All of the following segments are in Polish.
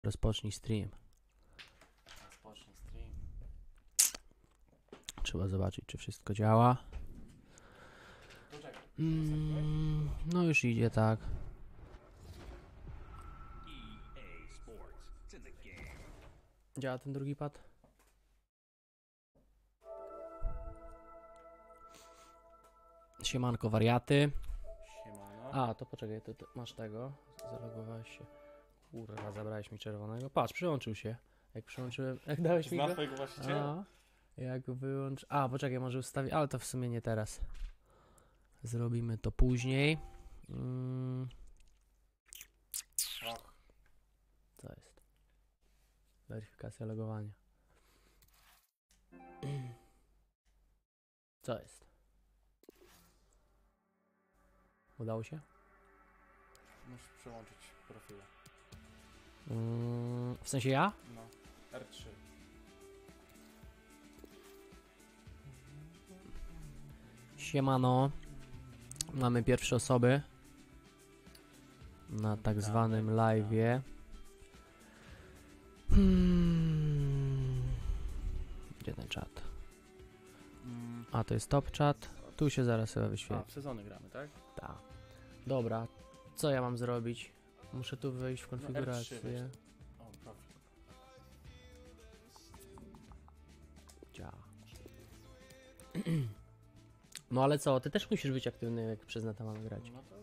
Rozpocznij stream. Rozpocznij stream. Trzeba zobaczyć, czy wszystko działa. No już idzie, tak. Działa ten drugi pad? Siemanko wariaty. Siemano. A, to poczekaj, ty masz tego. Zalogowałeś się. Kurwa, zabrałeś mi czerwonego. Patrz, przyłączył się. Jak przyłączyłem, jak dałeś mi Zna go. twojego właściciela? Jak wyłącz... A, poczekaj, może ustawię, ale to w sumie nie teraz. Zrobimy to później. Och, Co jest? Weryfikacja logowania. Co jest? Udało się? musisz przełączyć profile. W sensie ja? No, R3. Siemano. Mamy pierwsze osoby na tak zwanym live'ie. Gdzie ten czat? A, to jest top chat. Tu się zaraz chyba A, wyświetli. w sezony gramy, tak? Tak. Dobra. Co ja mam zrobić? Muszę tu wejść w konfigurację. R3 o, profil. Działa. No ale co? Ty też musisz być aktywny, jak przez neta mamy grać. No to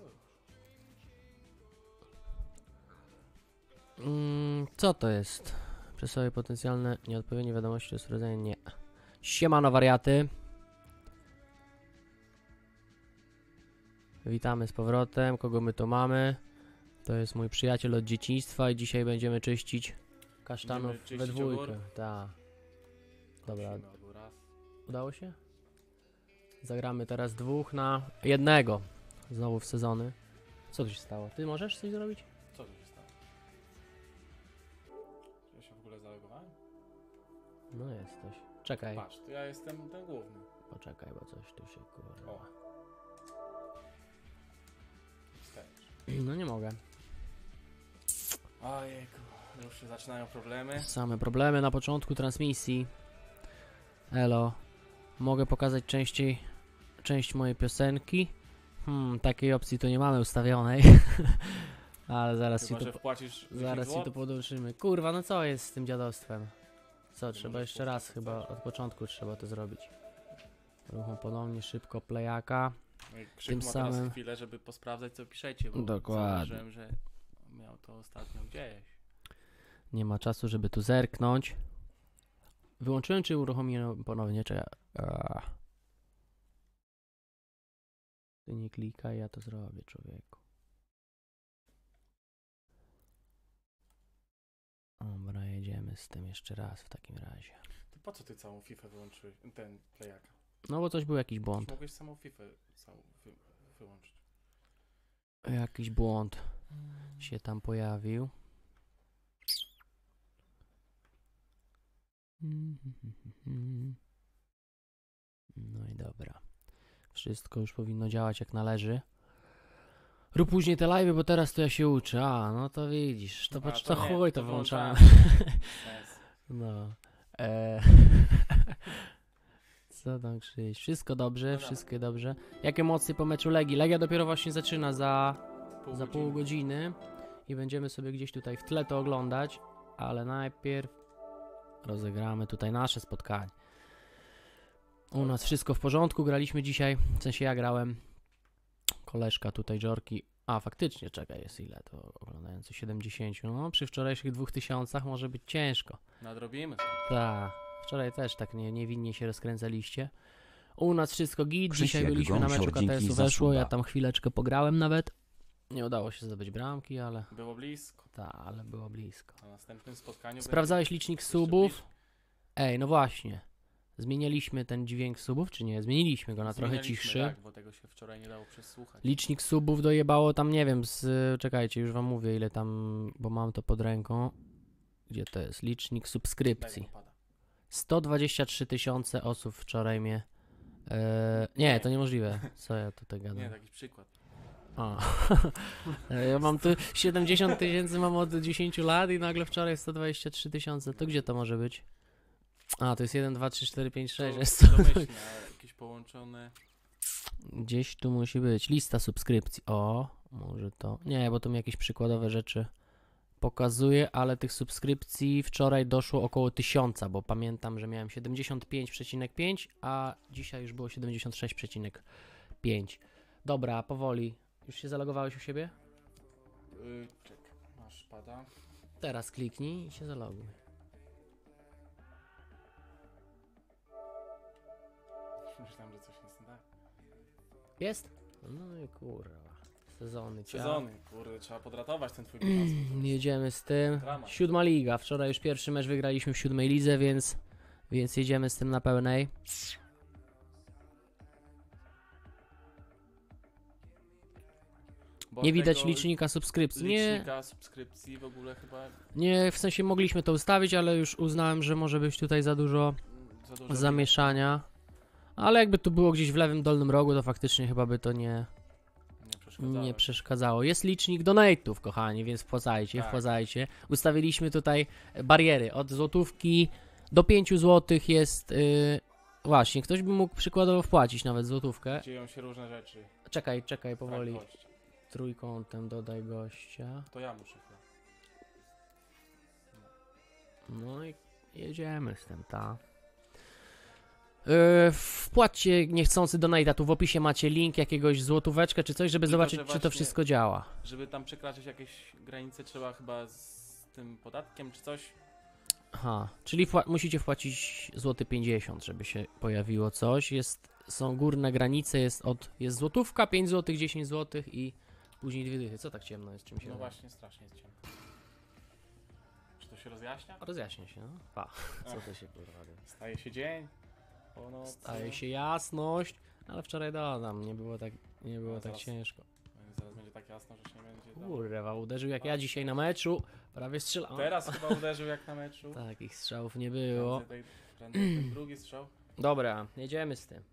Co to jest? Przesyłaj potencjalne nieodpowiednie wiadomości do sprawdzenia? Nie. Siemano wariaty. Witamy z powrotem. Kogo my tu mamy? To jest mój przyjaciel od dzieciństwa i dzisiaj będziemy czyścić kasztanów Będziemy czyścić we dwójkę. ogór? Tak. Dobra, prosimy o raz. udało się? Zagramy teraz 2 na 1. Znowu w sezony. Co tu się stało? Ty możesz coś zrobić? Co tu się stało? Czy ja się w ogóle zalogowałem? No jesteś. Czekaj. Patrz, to ja jestem ten główny. Poczekaj, bo coś tu się kurwa. O. Wstecz. No nie mogę. Ojejku, już się zaczynają problemy. Same problemy na początku transmisji. Elo. Mogę pokazać część mojej piosenki. Takiej opcji to nie mamy ustawionej. Ale zaraz Chyba, ci że to, wpłacisz 10 zaraz ci to złotych. podłączymy. Kurwa, no co jest z tym dziadostwem? Co, trzeba możesz jeszcze raz puścić, chyba chcesz? od początku trzeba to zrobić. Rucham ponownie szybko playaka. Krzyk Tym ma teraz samym- chwilę, żeby posprawdzać, co piszecie, bo Dokładnie. zauważyłem, że miał to ostatnio gdzieś. Nie ma czasu, żeby tu zerknąć. Wyłączyłem czy uruchomiłem ponownie? Czekaj. Ty nie klikaj, ja to zrobię, człowieku. Dobra, jedziemy z tym jeszcze raz w takim razie. To po co ty całą FIFA wyłączyłeś, ten playaka? No bo coś był jakiś błąd. Mogłeś samą FIFA całą wyłączyć. Jakiś błąd się tam pojawił. No i dobra. Wszystko już powinno działać jak należy. Rób później te live'y, bo teraz to ja się uczę. A, no to widzisz. To, to nie, chuj to włączałem. Sens. No. Co tam krzyć? Wszystko dobrze, No wszystko dobra. dobrze. Jak emocje po meczu Legii? Legia dopiero właśnie zaczyna za pół godziny i będziemy sobie gdzieś tutaj w tle to oglądać, ale najpierw rozegramy tutaj nasze spotkanie. U nas wszystko w porządku, graliśmy dzisiaj, w sensie ja grałem, koleżka tutaj Jorki, a faktycznie, czekaj, jest ile to oglądający 70, no przy wczorajszych 2000 może być ciężko. Nadrobimy. Tak, wczoraj też tak niewinnie się rozkręcaliście. U nas wszystko git, Krzysiek dzisiaj byliśmy na meczu Gąsior, dzięki KTS-u, za weszło, ja suba. tam chwileczkę pograłem nawet. Nie udało się zdobyć bramki, ale Było blisko. ale było blisko. Na następnym spotkaniu Sprawdzałeś licznik jeszcze subów? bliżej. Ej, no właśnie. Zmienialiśmy ten dźwięk subów, czy nie? Zmieniliśmy go na trochę Zmienialiśmy, cichszy. Tak, bo tego się wczoraj nie dało przesłuchać. Licznik subów dojebało tam, nie wiem, czekajcie, już wam mówię ile tam, bo mam to pod ręką. Gdzie to jest? Licznik Daj, subskrypcji. bo pada. 123 000 osób wczoraj mnie... nie, to niemożliwe. Co ja tutaj gadam? Nie, taki przykład. A, ja mam tu 70 000 mam od 10 lat i nagle wczoraj 123 000. To gdzie to może być? A, to jest 1, 2, 3, 4, 5, 6. Jest to. Domyślnie, jakieś połączone. Gdzieś tu musi być. Lista subskrypcji. O, może to. Nie, bo to mi jakieś przykładowe rzeczy pokazuje, ale tych subskrypcji wczoraj doszło około 1000, bo pamiętam, że miałem 75,5, a dzisiaj już było 76,5. Dobra, powoli. Już się zalogowałeś u siebie? Czekaj, masz pada. Teraz kliknij i się zaloguj. Myślałem, że coś jest nie tak. Jest? No i kurwa. Sezony. Sezony, kurde, trzeba podratować ten twój bilans. Jedziemy z tym. Dramat. 7. liga. Wczoraj już pierwszy mecz wygraliśmy w 7. lidze, więc jedziemy z tym na pełnej. Bo Nie widać tego licznika subskrypcji. Nie, licznika subskrypcji w ogóle chyba nie, w sensie mogliśmy to ustawić, ale już uznałem, że może być tutaj za dużo za dużo zamieszania. Ale jakby tu było gdzieś w lewym dolnym rogu, to faktycznie chyba by to nie przeszkadzało. nie przeszkadzało. Jest licznik donate'ów, kochani, więc wpłacajcie, Tak. wpłacajcie. Ustawiliśmy tutaj bariery. Od złotówki do 5 zł jest... właśnie, ktoś by mógł przykładowo wpłacić nawet złotówkę. Dzieją się różne rzeczy. Czekaj, powoli. Tak, gość. Trójkątem dodaj gościa. To ja muszę chyba. No i jedziemy z tym, ta. Wpłaćcie niechcący donate'a, tu w opisie macie link, jakiegoś złotóweczkę czy coś, żeby Tylko, zobaczyć, że czy to właśnie- wszystko działa. Żeby tam przekraczać jakieś granice, trzeba chyba z tym podatkiem czy coś. Aha, czyli musicie wpłacić złoty 50, żeby się pojawiło coś. Są górne granice, jest złotówka, 5 zł, 10 zł i później 2 dychy. Co tak ciemno jest, czym się No zajmuje? właśnie, strasznie jest ciemno. Czy to się rozjaśnia? Rozjaśnia się, no. Pa, co to się kurwa dzieje? Staje się dzień. Północ. Staje się jasność, ale wczoraj dodam, nie było tak zaraz- ciężko. Zaraz będzie tak jasno, że się nie będzie dało. Kurwa, uderzył jak ja dzisiaj na meczu, prawie strzelałem. Teraz chyba uderzył jak na meczu. Takich strzałów nie było. Prędzej ten drugi strzał. Dobra, jedziemy z tym.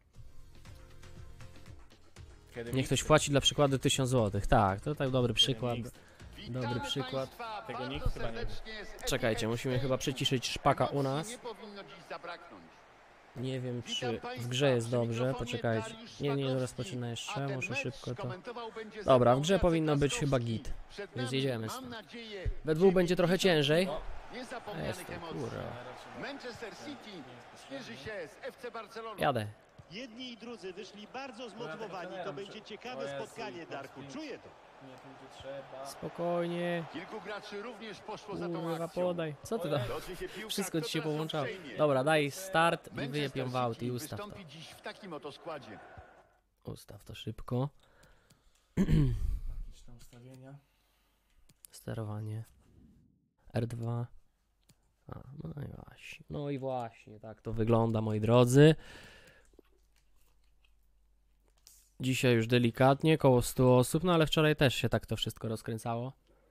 Kiedy Niech ktoś wpłaci dla przykładu 1000 zł. Tak, to tak dobry przykład. nikt. Dobry przykład. Tego nikt chyba nie wie. Czekajcie, musimy chyba przyciszyć szpaka u nas. Nie powinno dziś zabraknąć. Nie wiem, czy w grze jest dobrze. Poczekajcie. Nie rozpoczyna jeszcze. Muszę szybko to. Dobra, w grze powinno być chyba git. Więc jedziemy z tym. We dwóch będzie trochę ciężej. Jestem, kurwa. Manchester City zmierzy się z FC Barcelona. Jadę. Jedni i drudzy wyszli bardzo zmotywowani. trenerem, To będzie ciekawe o Jezu, spotkanie, Darku. Polski. Czuję to. Nie tu gdzie trzeba. Spokojnie. Kilku graczy również poszło za tą Kurwa, akcją. podaj. Co ty tam? Toczy się piłka, Wszystko kto ci się teraz ją połączało. przejmie. Dobra, daj start i Manchester wyjepią w aut City i ustaw to. wystąpi dziś w takim oto składzie. Ustaw to szybko. Graficzne ustawienia. Sterowanie. R2. A, no i właśnie, tak to wygląda, moi drodzy. Dzisiaj już delikatnie, koło 100 osób, no ale wczoraj też się tak to wszystko rozkręcało.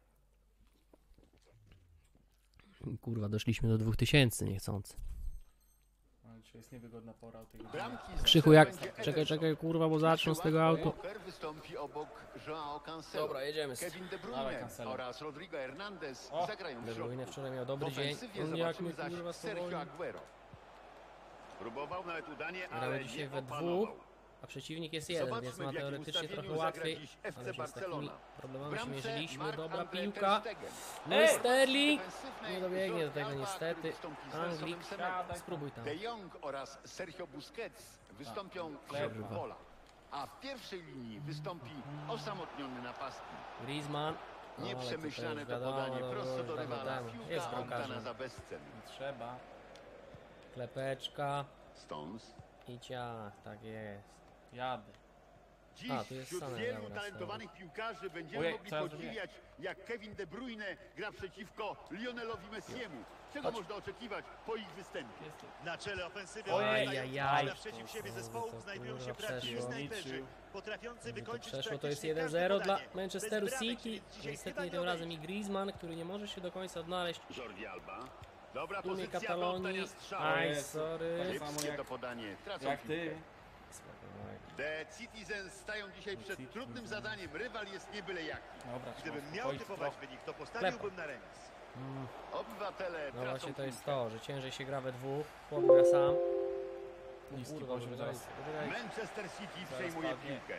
Kurwa, doszliśmy do 2000 niechcący. Ale dzisiaj jest niewygodna pora o tej godzinie. Bramki Krzychu, jak... będzie Czekaj, kurwa, bo zaczną z tego auto. Walker wystąpi obok Joao Cancelo. jedziemy Kevin De Dawaj, Bruyne Cancelo. oraz Rodrigo Hernandez O, zagrają w De Bruyne środku. wczoraj miał W dobry dzień. ofensywie Jak zobaczymy mnie zaś kurwa Sergio spowolnił. Aguero. Próbował nawet udanie, Gramy ale dzisiaj nie we opanował. dwóch, a przeciwnik jest jeden, więc Zobaczmy, ma w jakim teoretycznie trochę ustawieniu zagra łatwiej. dziś Ale FC się z takimi Barcelona. W problemami się bramce mierzyliśmy. Marc Dobra André piłka. ter Stegen. No i Sterling. Defensywnej Nie dobiegnie do tego Jordi Alba, niestety. który wystąpi z Nelsonem Anglik. Semedo. Spróbuj tam. De Jong oraz Sergio Busquets wystąpią w środku kurwa. pola. A w pierwszej linii wystąpi osamotniony napastnik. Griezmann. No, ale tutaj Nieprzemyślane już to wiadomo, podanie no, prosto już do dawno rywala. temu. Piłka Jest oddana bramkarzem. za bezcen. Nie trzeba. Klepeczka. Stones. I ciach, tak jest. Jadę. Dziś A, tu jest wśród Sané, wielu dobra, talentowanych piłkarzy będziemy Ojej, mogli co ja podziwiać, jak Kevin De Bruyne gra przeciwko Lionelowi Messiemu. Czego Chodź. można oczekiwać po ich występie? Jest tu. Na czele ofensywy Ojej, ajajaj. naprzeciw siebie To zespołów znajdują się kurwa prawdziwi przeszło. snajperzy, potrafiący Gdyby to wykończyć przeszło, to jest praktycznie 1-0 każde dla podanie. Manchesteru Bez bramek, City. więc dzisiaj Niestety chyba nie nie tym razem odejdzie. i Griezmann, który nie może się do końca odnaleźć. Jordi Alba. Dobra Tłumie pozycja do Katalonii. oddania strzału. Aj, Jezu. sorry. Tak samo Kiepskie jak- to podanie. Tracą Jak piłkę. ty. The Citizens stają dzisiaj przed trudnym zadaniem. Rywal jest nie byle jaki. Dobra, trzeba Gdybym miał uspokoić typować trochę. wynik, to postawiłbym na remis. Obywatele No tracą właśnie to jest piłkę. to, że ciężej się gra we dwóch, chłop gra sam. Niski Kurwa, poziom zaraz. Manchester City Zaraz przejmuje padnie. piłkę.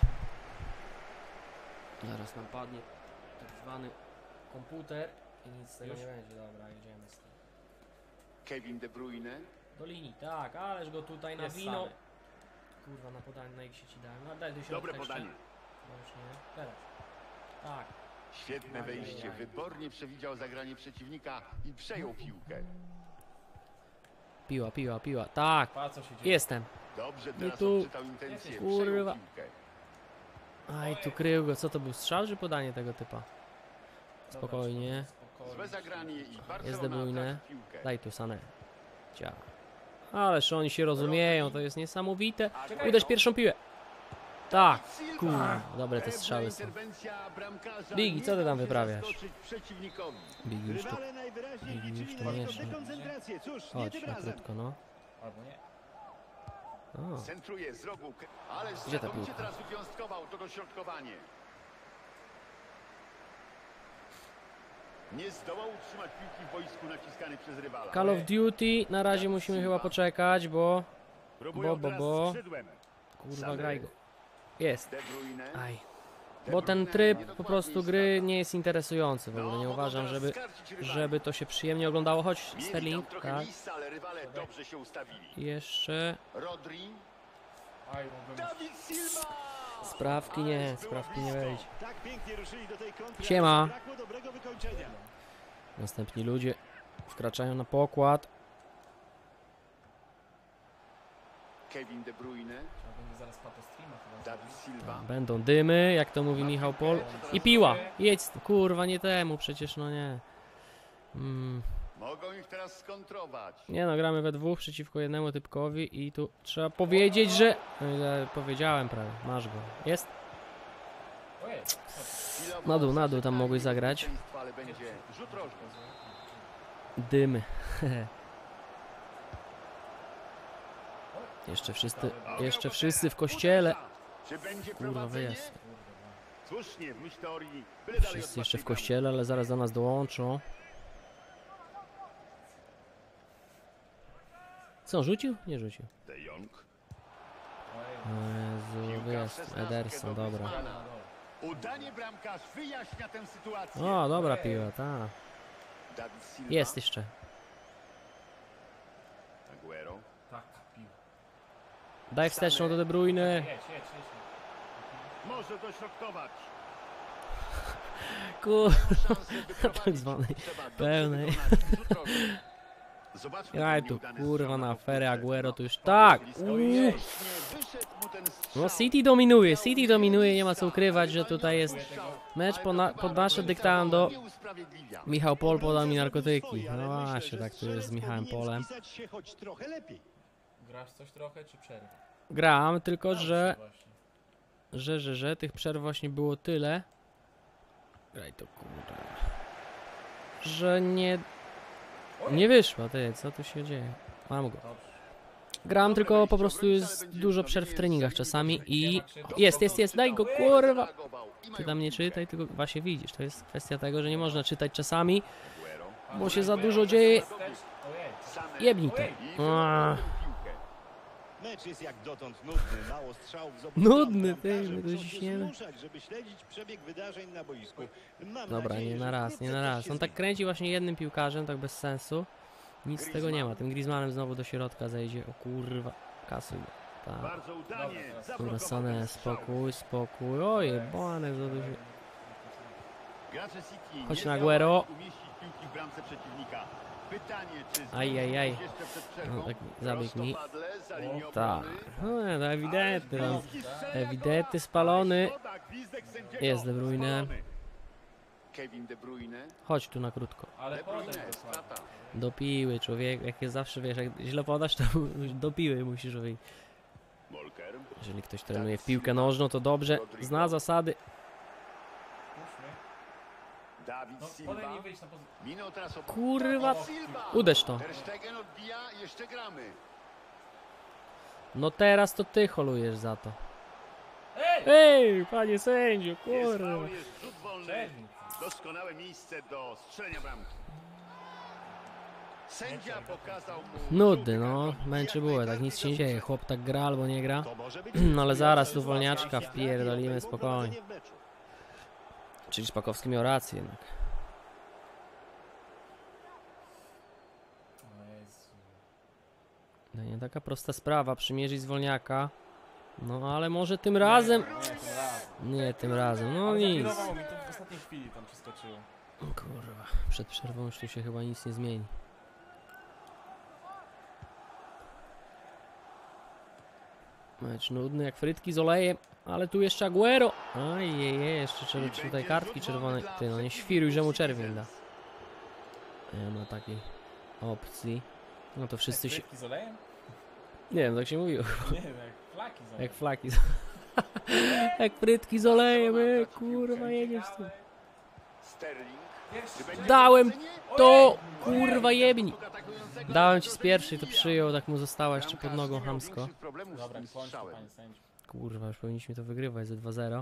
Zaraz nam padnie tak zwany komputer i nic z tego Już? nie będzie. Dobra, jedziemy z tym. Kevin De Bruyne. Do linii, tak, ależ go tutaj Jest nawinął. samy. Kurwa, na podanie, na ich sieci dałem. No daj do środka Dobre jeszcze. podanie. No już nie, teraz. Tak. Świetne wejście. Wybornie przewidział zagranie przeciwnika i przejął piłkę. Piła. Tak, Pa, co się dzieje? jestem. Dobrze teraz tu. odczytał intencję. Kurwa. Przejął piłkę. Aj, tu krył go. Co to był, strzał czy podanie tego typa? Dobra, Spokojnie. spokojnie. Złe zagranie i Jest De Barcelona Bruyne. traci piłkę. Daj tu Sané. Cia. Ależ oni się rozumieją, to jest niesamowite. Czekaj, Uderz no. pierwszą piłę. Tak, Silva. kurwa, dobre te Pewna strzały są. interwencja bramkarza Bigi, nie co ty tam dał się wyprawiasz? zaskoczyć przeciwnikowi. Bigi już tu. Rywale najwyraźniej Bigi już liczyli tu na nie jego szedł. dekoncentrację. Cóż, nie Chodź tym na razem. krótko, no. Albo nie. O, Centruje z rogu, ale Gdzie ta znakomicie piłka? teraz wywiązkował to dośrodkowanie. Nie zdołał utrzymać piłki w boisku naciskany przez rywala. Call of Duty, na razie musimy chyba poczekać, bo... Próbują bo. teraz skrzydłem. Kurwa, graj go. Jest. De Bruyne. Aj. De Bo ten Bruyne tryb po niedokładnie prostu i gry strata. nie jest interesujący w ogóle, nie mogą uważam, teraz żeby, skarcić rywali. żeby to się przyjemnie oglądało. Chodź, Mieli Sterling, tam trochę tak. miejsca, ale rywale dobrze się ustawili. Jeszcze... Rodri. Aj, mogłem... David Silva! Sprawki nie, sprawki nie wejdź. Tak pięknie ruszyli do tej kontry. Siema. ale Brakło dobrego wykończenia. Następni ludzie wkraczają na pokład. Kevin De Bruyne. Trzeba będzie zaraz pato streama chyba David zrobić. Silva. Będą dymy, jak to mówi Michał Pol. I piła. Jedź, kurwa, nie temu, przecież no nie. Mogą ich teraz skontrować. Nie no, gramy we dwóch przeciwko jednemu typkowi i tu trzeba powiedzieć, że... No, ja powiedziałem prawie, masz go. Jest? Ojej, Chwilowo Na dół tam zaczekanie mogłeś zagrać. bezpieczeństwa, ale będzie rzut rożny. Dymy. Jeszcze wszyscy w kościele. Czy będzie Kurwa, prowadzenie? wyjazd. Słusznie, w myśl teorii. Byle dalej Wszyscy od jeszcze w własnej kościele, ale zaraz do nas dołączą. Co, rzucił? Nie rzucił. bramki. De Jong. ojej. Jezu, wyjazd. Ederson, dobra. Udanie bramkarz wyjaśnia tę sytuację. O, dobra piła, ta. David Silva. Jest jeszcze. Aguero. Tak, pił. Daj wsteczną do De Bruyne. Jedź. Może dośrodkować. Kur... Szansę wyprowadzić. tak zwanej Trzeba dobrze pełnej. wykonać rzut rożny. Zobaczmy Graj ten tu, nieudany kurwa, strzał na powtórce. aferę Aguero to już To tak. blisko. Uuu. Właśnie wyszedł mu ten strzał. No City dominuje, nie ma co ukrywać, że tutaj jest mecz pod nasze dyktando. Nie usprawiedliwia. Michał Pol podał mi narkotyki. No właśnie, tak to jest z Michałem Polem. Spisać się choć trochę lepiej. Grasz coś trochę, czy przerwę? Gram, tylko że Właśnie. tych przerw właśnie było tyle. Graj to kurde. Że nie wyszła, ty, co tu się dzieje? Mam go. Dobrze. Gram, tylko po prostu jest dużo przerw w treningach czasami i... Jest, daj go, kurwa! Ty tam nie czytaj, tylko właśnie widzisz, to jest kwestia tego, że nie można czytać czasami, bo się za dużo dzieje. Ojej. Jebnij to. Aaa. Mecz jest jak dotąd nudny, mało strzałów z obu Nudny, stron. ty, Bramkarze my go muszą się ciśniemy. zmuszać, żeby śledzić przebieg wydarzeń na boisku. Mam Dobra, nadzieję, nie że na raz, wkrótce nie na coś raz. się On tak zmieni. kręci właśnie jednym piłkarzem, tak bez sensu. Nic z tego nie ma. Tym Griezmannem znowu do środka zejdzie. O kurwa, kasuj. Tak. Bardzo udanie. Dobra, Dobra, zablokował Sané, ten strzał. spokój. Oj, bane, za dużo. Gracze City Chodź nie na Aguero. zdołali umieścić piłki w bramce przeciwnika. Pytanie, czy Ajajaj. zdążą jeszcze przed przerwą? No, tak zabieg mi. Prostopadle za linią Tak. obrony. No, to ewidentny. Ale No. bliski strzał, Ewidentny, jak spalony. oba. Ale gwizdek sędziego. Jest De Bruyne. Spalony. Kevin De Bruyne. Chodź tu na krótko. Ale De potem Bruyne, strata. Do piły, człowiek. Jak jest zawsze, wiesz, jak źle podasz, to do piły musisz wyjść. Molker. Jeżeli ktoś trenuje w piłkę nożną, to dobrze zna zasady. Dawid No, Silva. podaj mi wyjść na pozycję. Minął teraz Kurwa, Dawid Silva. uderz to. Ter Stegen odbija, jeszcze gramy. No teraz to ty holujesz za to. Ej! Ej, panie sędziu, Jest kurwa. faul, jest rzut wolny. Czernik. Doskonałe miejsce do strzelenia bramki. Sędzia pokazał mu... Nudny, żółty no. karton. Męczy było, tak nic się nie dzieje. Chłop tak gra albo nie gra. To może być No ale zaraz tu decydująca wolniaczka sytuacja wpierdolimy i spokojnie. prowadzenie w meczu. Czyli Szpakowski miał rację jednak. O Jezu. No nie taka prosta sprawa, przymierzyć zwolniaka. No ale może tym razem... Nie, tym razem. Nie, tym razem, no Ale nic. zakierowało mi to w ostatniej chwili tam przeskoczyło. Kurwa, przed przerwą już tu się chyba nic nie zmieni. Mecz nudny jak frytki z olejem, ale tu jeszcze Aguero. Ajjeje, jeszcze trzeba czy tutaj kartki czerwone. Ty no nie świruj, że mu czerwień da. Nie ma takiej opcji. No to wszyscy się... Frytki z olejem? Nie wiem, tak się mówiło. Nie wiem, jak flaki z olejem. Jak flaki. Jak frytki z olejem, kurwa jedziesz tu. Sterling. Pierwszy. Czy będzie Dałem wprowadzenie? to, kurwa jebni. Dałem ci z pierwszej, to przyjął, tak mu została jeszcze pod nogą chamsko. Dobra, kończ to, panie sędziu. Kurwa, już powinniśmy to wygrywać ze 2-0.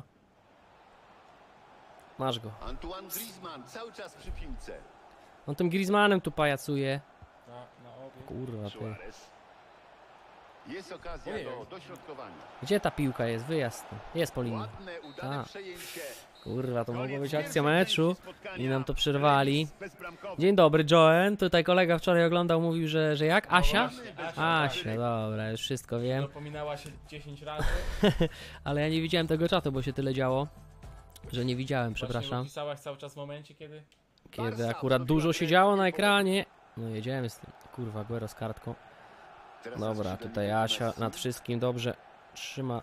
Masz go. Antoine Griezmann cały czas przy piłce. On tym Griezmannem tu pajacuje. Na obie. Kurwa ty. Suarez. Jest okazja Ojej. do dośrodkowania. Gdzie ta piłka jest? Wyjazd. Jest po linii. Ładne, udane Tak. przejęcie. Kurwa, to mogła Koniec być akcja pierwszej meczu. części spotkania. I nam to przerwali. Remis bezbramkowy. Dzień dobry, Joen. Tutaj kolega wczoraj oglądał, mówił, że jak? Asia? właśnie, Asia, dobra, już wszystko wiem. Dopominała się 10 razy. Ale ja nie widziałem tego czatu, bo się tyle działo, że nie widziałem, Właśnie przepraszam. pisałaś cały czas w momencie, kiedy... Kiedy akurat dużo się działo na ekranie. No jedziemy z tym. Kurwa, Aguero z kartką. Teraz Dobra, na 7 tutaj minut Asia Messi. nad wszystkim dobrze trzyma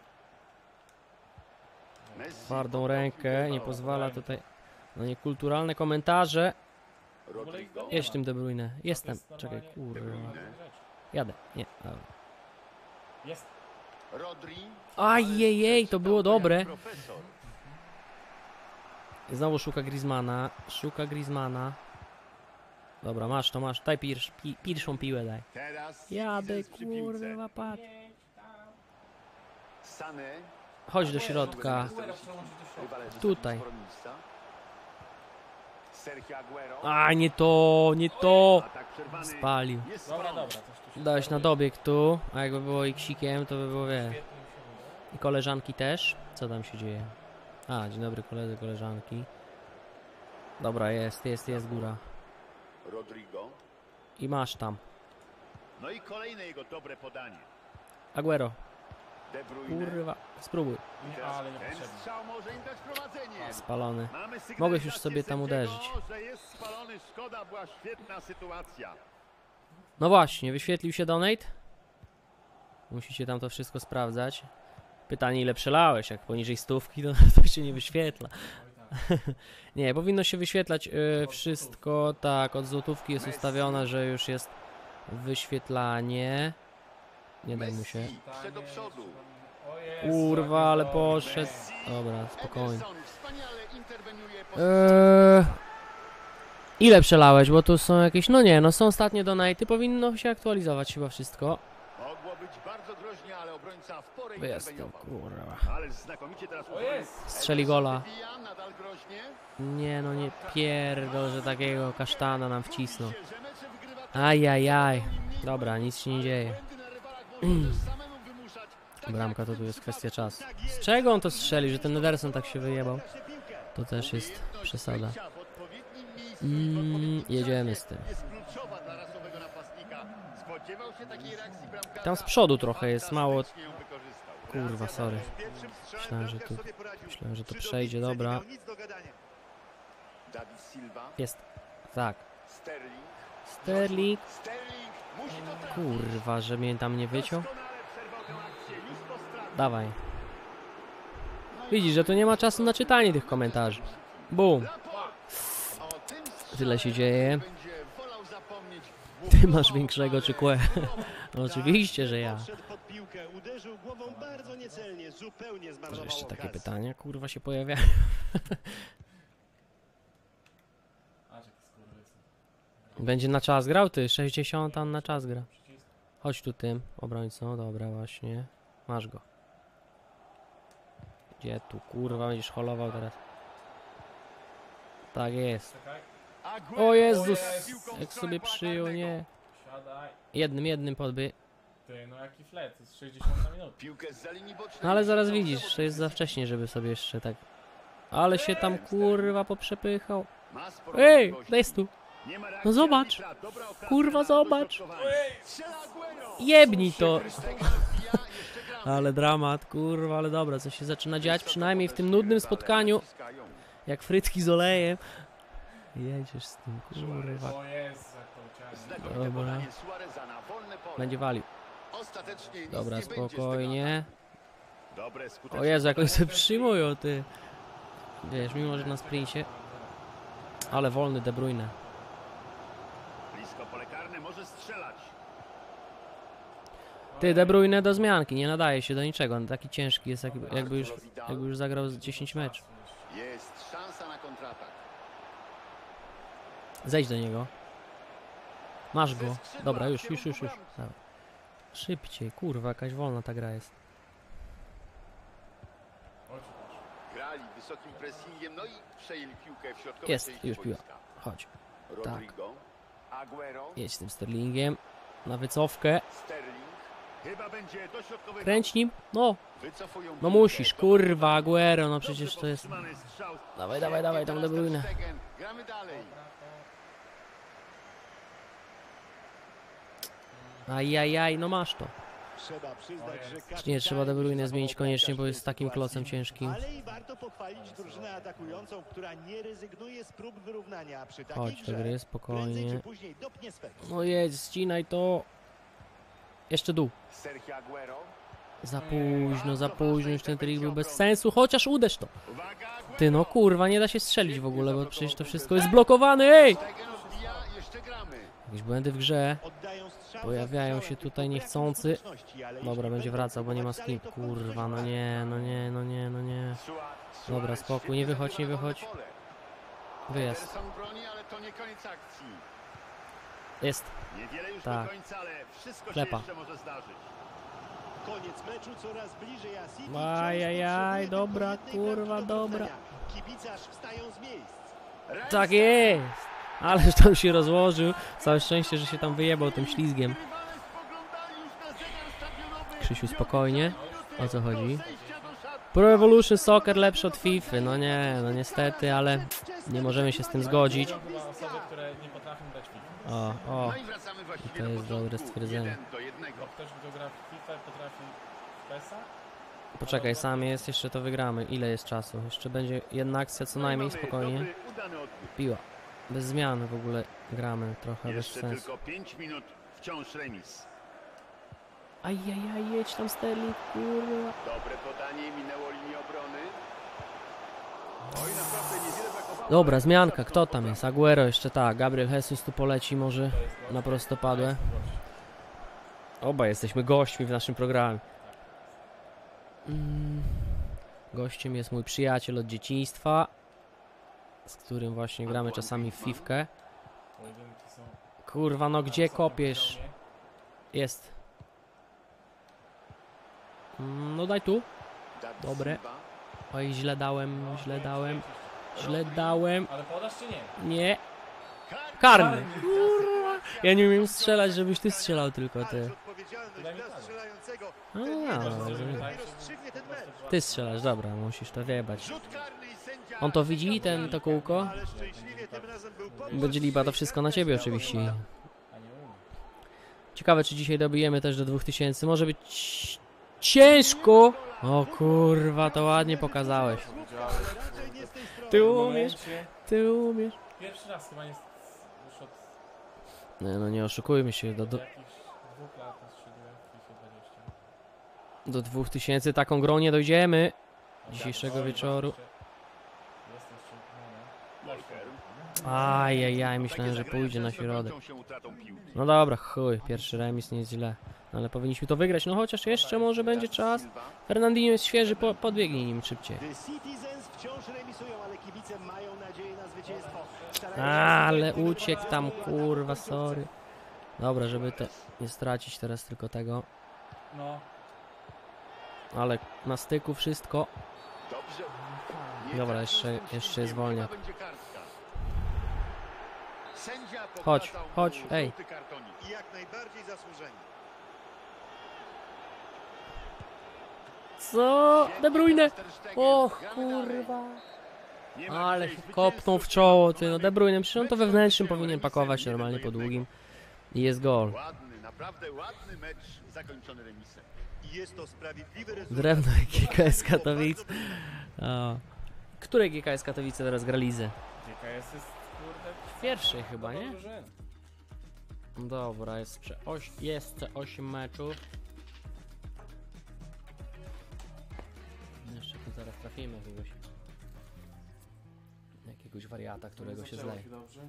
Messi twardą poddał rękę, piłkę nie do pozwala tutaj na niekulturalne komentarze. Rodrigo. Jedź tym De Bruyne. Jestem. jest Czekaj, normalnie- kurwa. Bruyne. Jadę. Nie, dobra. Jest. Rodri. Ajejej, to było dobre. Profesor. Znowu szuka Griezmana. Szuka Griezmana. Dobra, masz to, masz. Daj pierwszą piłę, daj. Teraz Jadę, Zidane przy piłce. kurwa, patrz. Sané. Chodź do środka. Aguero przełączyć do środka. Rywale Tutaj. sporo miejsca. Sergio Aguero. A, nie to, nie to. Atak przerwany. Spalił. Jest Dobra, faul. dobra, coś tu się Dałeś na dobieg tu, a jakby było iksikiem, to by było, wie. Świetnie mi się udało. I koleżanki też? Co tam się dzieje? A, dzień dobry koledzy, koleżanki. Dobra, jest góra. Rodrigo. I masz tam. No i kolejne jego dobre podanie. Aguero, De Bruyne. kurwa, spróbuj. Nie, Teraz ale ten niepotrzebnie. strzał może im dać prowadzenie. Spalony. Mamy Mogłeś już sygnalizację sobie tam sędziego, uderzyć. że jest spalony. Szkoda, była świetna sytuacja. No właśnie, wyświetlił się donate? Musicie tam to wszystko sprawdzać. Pytanie, ile przelałeś? Jak poniżej 100, to się nie wyświetla. Nie, powinno się wyświetlać wszystko. Tak, od złotówki jest ustawione, że już jest wyświetlanie. Nie daj mu się. Messi szedł do przodu. O Jezu, Kurwa, ale jak poszedł. Messi. Dobra, spokojnie. Ederson wspaniale interweniuje po Ile przelałeś? Bo tu są jakieś... No nie, no są ostatnie donaty. Powinno się aktualizować chyba wszystko. Mogło być bardzo groźnie, ale obrońca w porę Wyjazd, interweniował. kurwa. Ale znakomicie teraz O jest! Strzeli gola. Wybija, nadal groźnie. Nie, no nie pierdol, że takiego kasztana nam wcisnął. Mówi się, że mecze wygrywa Ajajaj. Dobra, nic się nie dzieje. błędy na rywalach można też samemu wymuszać. Tak Bramka jak to w tu jest tym kwestia przypadku. czasu. Tak jest. Z czego on to strzeli, że ten Ederson tak się wyjebał? To też jest Umiejętność przesada. bycia w odpowiednim miejscu i w odpowiednim Jedziemy czasie z tym. jest kluczowa dla rasowego napastnika. Spodziewał się takiej reakcji bramkarza. Tam z przodu trochę jest mało. Fantastycznie ją wykorzystał. Kurwa, sorry. Myślałem, że to przejdzie, dobra. David Silva. Jest. Tak. Sterling. Sterling. Sterling musi to trafić. Kurwa, że mnie tam nie wyciął. Doskonale przerwał tę akcję już po stracie. Dawaj. Widzisz, że tu nie ma czasu na czytanie tych komentarzy. Bum. O tym Tyle się dzieje. będzie wolał zapomnieć. Ty masz większego czy kłę? Oczywiście, że ja. Podszedł pod piłkę, uderzył głową bardzo niecelnie, zupełnie Że zmarnował jeszcze takie okazję. pytania, kurwa, się pojawiają. A, że skurwysyn. Będzie na czas grał ty? 60 on na czas gra. Przycisk. Chodź tu tym obrońcą, dobra właśnie. Masz go. Gdzie tu, kurwa, będziesz holował teraz? Tak jest. Czekaj. Aguero O Jezus! z piłką w Jak stronę sobie pola przyjął, karnego. nie. Siadaj. Jednym podby. Ty, no jaki flet, to jest 60 minut. Piłkę z linii bocznej. No ale zaraz widzisz, to jest za wcześnie, żeby sobie jeszcze tak... Ale się tam kurwa poprzepychał. Ma sporo Ej, możliwości. daj tu. Nie ma reakcji No zobacz. arbitra. Dobra okazja Kurwa, na zobacz. dośrodkowanie. Strzela Aguero. Jebnij to. Ter Stegen odbija, jeszcze gramy. Ale dramat, kurwa, ale dobra, co się zaczyna dziać, przynajmniej w tym nudnym spotkaniu. Naciskają. Jak frytki z olejem. Jedziesz z tym, kurwa. O jest, jak to uciąłem. Znakomite Dobra. podanie Suareza na wolne pole. Będzie walił. Ostatecznie nic Dobra, nie będzie z tego spokojnie. ataku. Dobre, skuteczne O Jezu, jak oni sobie podanie. przyjmują, ty. Wiesz, mimo że na sprincie. Ale wolny De Bruyne. Blisko pole karne, może strzelać. Ty, De Bruyne do zmianki, nie nadaje się do niczego. On taki ciężki jest, jakby już zagrał z 10 meczów. Jest szansa na kontratak. Zejdź do niego. Masz go. Dobra, już. Dawaj. Szybciej, kurwa, jakaś wolna ta gra jest. Grali wysokim pressingiem, no i przejęli piłkę w środkowej Jest, części już piła. boiska. Chodź, Rodrigo. Aguero. jedź tym Sterlingiem. Na wycofkę. Sterling. Chyba będzie dośrodkowy. Kręć nim. No, Wycofują no piłkę. musisz, kurwa, Aguero, no Dobrze przecież to jest... powstrzymany strzał. Dawaj, Świetnie tam De teraz Bruyne. Ter Stegen. Gramy dalej. Ajajaj, no masz to. Trzeba przyznać, że Nie, trzeba De Bruyne kapitalnie zmienić zachował koniecznie, bo bramkarz jest w tej takim klocem sytuacji. ciężkim. Ale i warto pochwalić drużynę atakującą, która nie rezygnuje z prób wyrównania przy takiej Chodź do grze. gry, Prędzej czy spokojnie. później dopnie swego. No jedź, ścinaj to. Jeszcze dół. Sergio Aguero. Za późno, już ten trik był bez sensu, chociaż uderz to. Uwaga, Aguero. Ty no kurwa, nie da się strzelić w ogóle, bo przecież to wszystko jest blokowane, ej! Stegen odbija, jeszcze gramy. Jakieś błędy w grze. Oddają strzał Pojawiają za się strzałem, tutaj tylko niechcący. brak skuteczności, ale Dobra, jeśli będzie będą wracał, bo nie ma z próbować kim. dalej, to Kurwa, kończy no nie. Suarez, Dobra, spokój, świetnie nie wychodź, zagrał nie na wolne wychodź. pole. Wyjazd. Ederson broni, ale to nie koniec akcji. Jest. Niewiele już Tak. do końca, ale wszystko Klepa. się jeszcze może zdarzyć. Koniec meczu coraz bliżej, a City Ajajaj, wciąż potrzebuje dobra, tylko jednej kurwa, bramki do dobra. powrócenia. Kibice aż wstają z miejsc. Tak jest! Ależ tam się rozłożył. Całe szczęście, że się tam wyjebał tym ślizgiem. Rywale spoglądali już na zegar stadionowy. Krzysiu, spokojnie. O co chodzi? Zejścia do szatni. Pro Evolution Soccer lepszy od FIFA. No nie, no niestety, ale nie możemy się z tym zgodzić. Są chyba osoby, które nie potrafią grać w FIFA. O, No i wracamy właściwie to do jest początku. dobre stwierdzenie. 1-1. Bo ktoś, kto gra w FIFA, potrafi w PESA. poczekaj, sam jest, jeszcze to wygramy. Ile jest czasu? Jeszcze będzie jedna akcja co najmniej, Mamy spokojnie. dobry, udany odbiór. Piła. Bez zmian w ogóle gramy, trochę bez Jeszcze sensu. tylko 5 minut, wciąż remis. Ajajaj, jedź tam Sterling, kurwa. Dobre podanie, minęło linię obrony. Oj, naprawdę niewiele brakowało. Dobra, zmianka, kto tam jest? Aguero jeszcze tak, Gabriel Jesus tu poleci może na prostopadłe. Oba jesteśmy gośćmi w naszym programie. Gościem jest mój przyjaciel od dzieciństwa, z którym właśnie gramy czasami w fifkę. Pojedynki są Kurwa, no gdzie na wysokim kopiesz? poziomie. Jest. No daj tu. David Dobre. Silva. Oj, źle dałem. Źle dałem. Ale podasz czy nie? Nie. Karny. Kurwa. Ja nie umiem strzelać, żebyś ty strzelał tylko ty. Ależ odpowiedzialność Daj mi dla karę. strzelającego. A, Może no, zrobimy tak, I rozstrzygnie ten mecz. ty strzelasz, dobra, musisz to wiebać. Rzut karny i sędzia. On to widzi, to kółko? Ale szczęśliwie tym razem był pomysł. Będzie liba, to wszystko na ciebie oczywiście. A nie umiem. Ciekawe, czy dzisiaj dobijemy też do 2000. Może być ciężko. O kurwa, to ładnie pokazałeś. Raczej nie z tej strony. Ty W umiesz, momencie- ty umiesz. Pierwszy raz chyba nie już od Nie, no nie oszukujmy się, do jakichś 2 lat strzeliłem w FIFA 20. do 2000 taką grą nie dojdziemy. Dzisiejszego Oj, wieczoru. jeszcze- jest jeszcze, no, Walker. Ajajaj, myślałem, że Takie zagrania pójdzie na często środek. kończą się utratą piłki. No dobra, chuj, pierwszy remis nie jest źle. No ale powinniśmy to wygrać, no chociaż jeszcze może będzie David czas. Silva. Fernandinho jest świeży, podbiegnij nim szybciej. The Citizens wciąż remisują, ale kibice mają nadzieję na zwycięstwo. Starają się Ale zagrać uciekł tam, w kurwa, końcówce. sorry. Dobra, żeby to nie stracić teraz tylko tego. No. Ale na styku wszystko. Dobrze. Dobra, tak jeszcze prostym jest wolniak. chyba będzie kartka. Sędzia Chodź, pokazał chodź, mu ej. żółty kartonik. I jak najbardziej zasłużeni. Co? De Bruyne! Ter Stegen. Och, Gramy dalej. kurwa. Nie ma Ale dzisiaj kopnął w zwycięzców. czoło, ty. No De Bruyne, przecież on to Mecz wewnętrznym kończy się powinien remisem pakować 1 normalnie do po 1. długim. I jest gol. Ładny, naprawdę ładny mecz zakończony remisem. I jest to sprawiedliwy rezultat. Drewno GKS Było Katowice. bardzo blisko. A. Które GKS Katowice teraz gra Lizę? GKS jest, kurde... Pierwszy chyba, nie? drużyn. Dobra, jeszcze 8 meczów. Jeszcze tu zaraz trafimy jakiegoś wariata, którego się Zaczęło zleje. dobrze.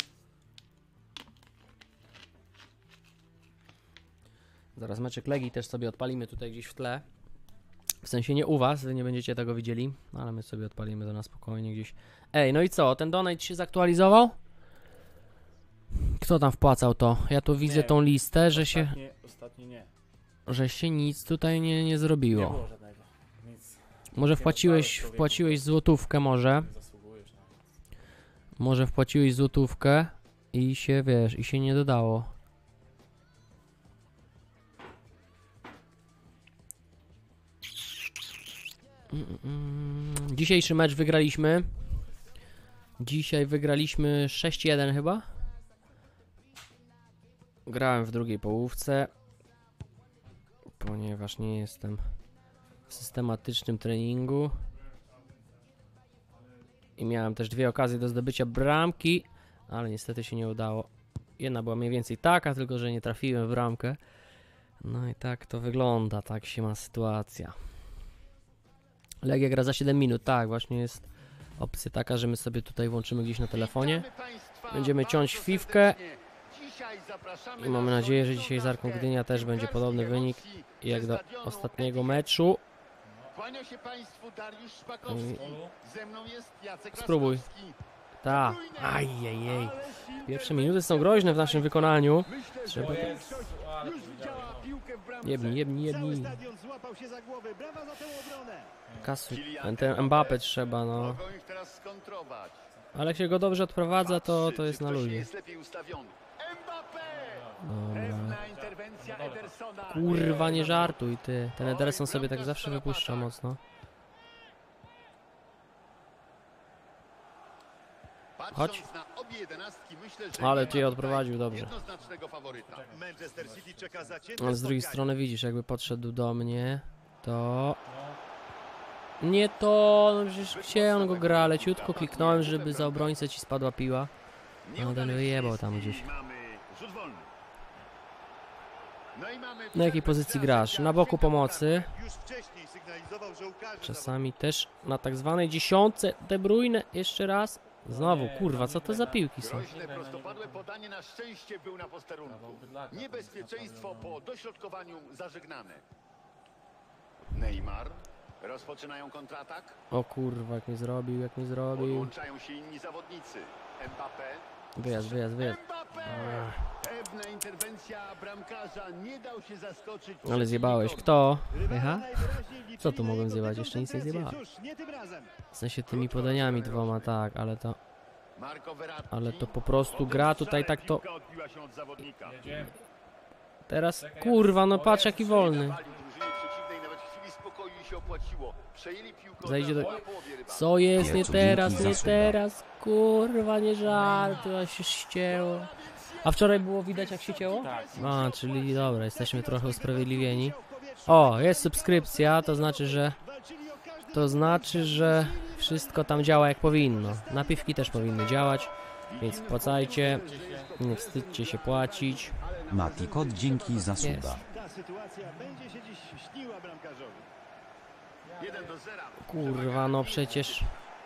Zaraz meczek Legii też sobie odpalimy tutaj gdzieś w tle. W sensie nie u was, wy nie będziecie tego widzieli, ale my sobie odpalimy to na spokojnie gdzieś. Ej, no i co? Ten donate się zaktualizował? Kto tam wpłacał to? Ja tu widzę Nie tą wiem. listę, Ostatni nie. że się nic tutaj nie Nie zrobiło. było żadnego. Nic. Może Nie wpłaciłeś dostałeś, złotówkę może. Nie zasługujesz na nic. Może wpłaciłeś złotówkę i się, wiesz, i się nie dodało. Dzisiejszy mecz wygraliśmy. Dzisiaj wygraliśmy 6-1 chyba. Grałem w drugiej połówce, ponieważ nie jestem w systematycznym treningu. I miałem też 2 okazje do zdobycia bramki, ale niestety się nie udało. Jedna była mniej więcej taka, tylko że nie trafiłem w bramkę. No i tak to wygląda, tak się ma sytuacja. Legia gra za 7 minut, tak, właśnie jest opcja taka, że my sobie tutaj włączymy gdzieś na telefonie. Witamy państwa Będziemy ciąć bardzo fifkę. serdecznie. Dzisiaj zapraszamy I mamy na nadzieję, że solidną dzisiaj z Arką dawkę Gdynia też będzie podobny piłkarskich wynik emocji jak ze do stadionu ostatniego Etihad. meczu. Kłania się państwu Dariusz Szpakowski. Ze mną jest Jacek Spróbuj. Laskowski. Ta, ajajej. Pierwsze minuty są groźne w naszym wykonaniu. Myślę, że Trzeba- większość ale już powiedziałem, widziała no. piłkę w bramce. Jebni. Cały stadion złapał się za głowę. Brawa za tę obronę. Kasu, ten Mbappé trzeba, no. Mogą ich teraz skontrować. Ale jak się go dobrze odprowadza, to Patrzy, jest czy na ktoś ludzie. jest lepiej ustawiony. Mbappé! Dobra. Pewna interwencja Edersona. Kurwa, nie żartuj ty. Ten Ederson sobie tak zawsze wypuszcza mocno. Patrząc Chodź. na obie jedenastki, myślę, że Ale nie ty je ma odprowadził tutaj dobrze. jednoznacznego faworyta. Manchester City czeka zacięte Ale z drugiej spotkanie. strony widzisz, jakby podszedł do mnie, to... Nie to, no przecież gdzie on go gra, leciutko kliknąłem, żeby za obrońcę ci spadła piła. No, ten wyjebał tam gdzieś. Mamy rzut wolny. No i mamy Na jakiej pozycji grasz? Na boku pomocy. Już wcześniej sygnalizował, że ukaże Czasami też na tak zwanej dziesiątce. De Bruyne, jeszcze raz. Znowu, kurwa, co to za piłki są? groźne prostopadłe podanie, na szczęście był na posterunku. Niebezpieczeństwo po dośrodkowaniu zażegnane. Neymar. Rozpoczynają kontratak. O kurwa, jak mi zrobił. Podłączają się inni zawodnicy. Mbappé. Wyjazd. Mbappé! Pewna interwencja bramkarza, nie dał się zaskoczyć. Ale zjebałeś. Kto? Rywala Aha. najwyraźniej liczyli Co tu na mogłem jego zjebać? Jeszcze nic nie dekoncentrację. Cóż, nie tym razem. W sensie tymi podaniami dwoma, tak, ale to... Marco Verratti. Ale to po prostu gra tutaj tak to... Piłka odbiła się od zawodnika. Jedziemy. Teraz, kurwa, no patrz jaki wolny. Dawali drużynie przeciwnej, nawet w chwili spokoju się opłaciło. Przejęli piłkę Zajdzie od do- razu po połowie rywala. Co jest? Nie Jezu, teraz, dzięki nie za suba. teraz. Kurwa, nie żartuj, a się ścięło. A wczoraj było widać jak się cięło? Tak. A, czyli dobra, jesteśmy trochę usprawiedliwieni. O, jest subskrypcja, to znaczy, że... Walczyli o każdy wszystko tam działa jak powinno. Napiwki też powinny działać, więc płacajcie. Nie wstydźcie się płacić. Mati Kot, dzięki za Jest. suba. Ta sytuacja będzie się dziś śniła bramkarzowi. 1-0. Kurwa, no przecież...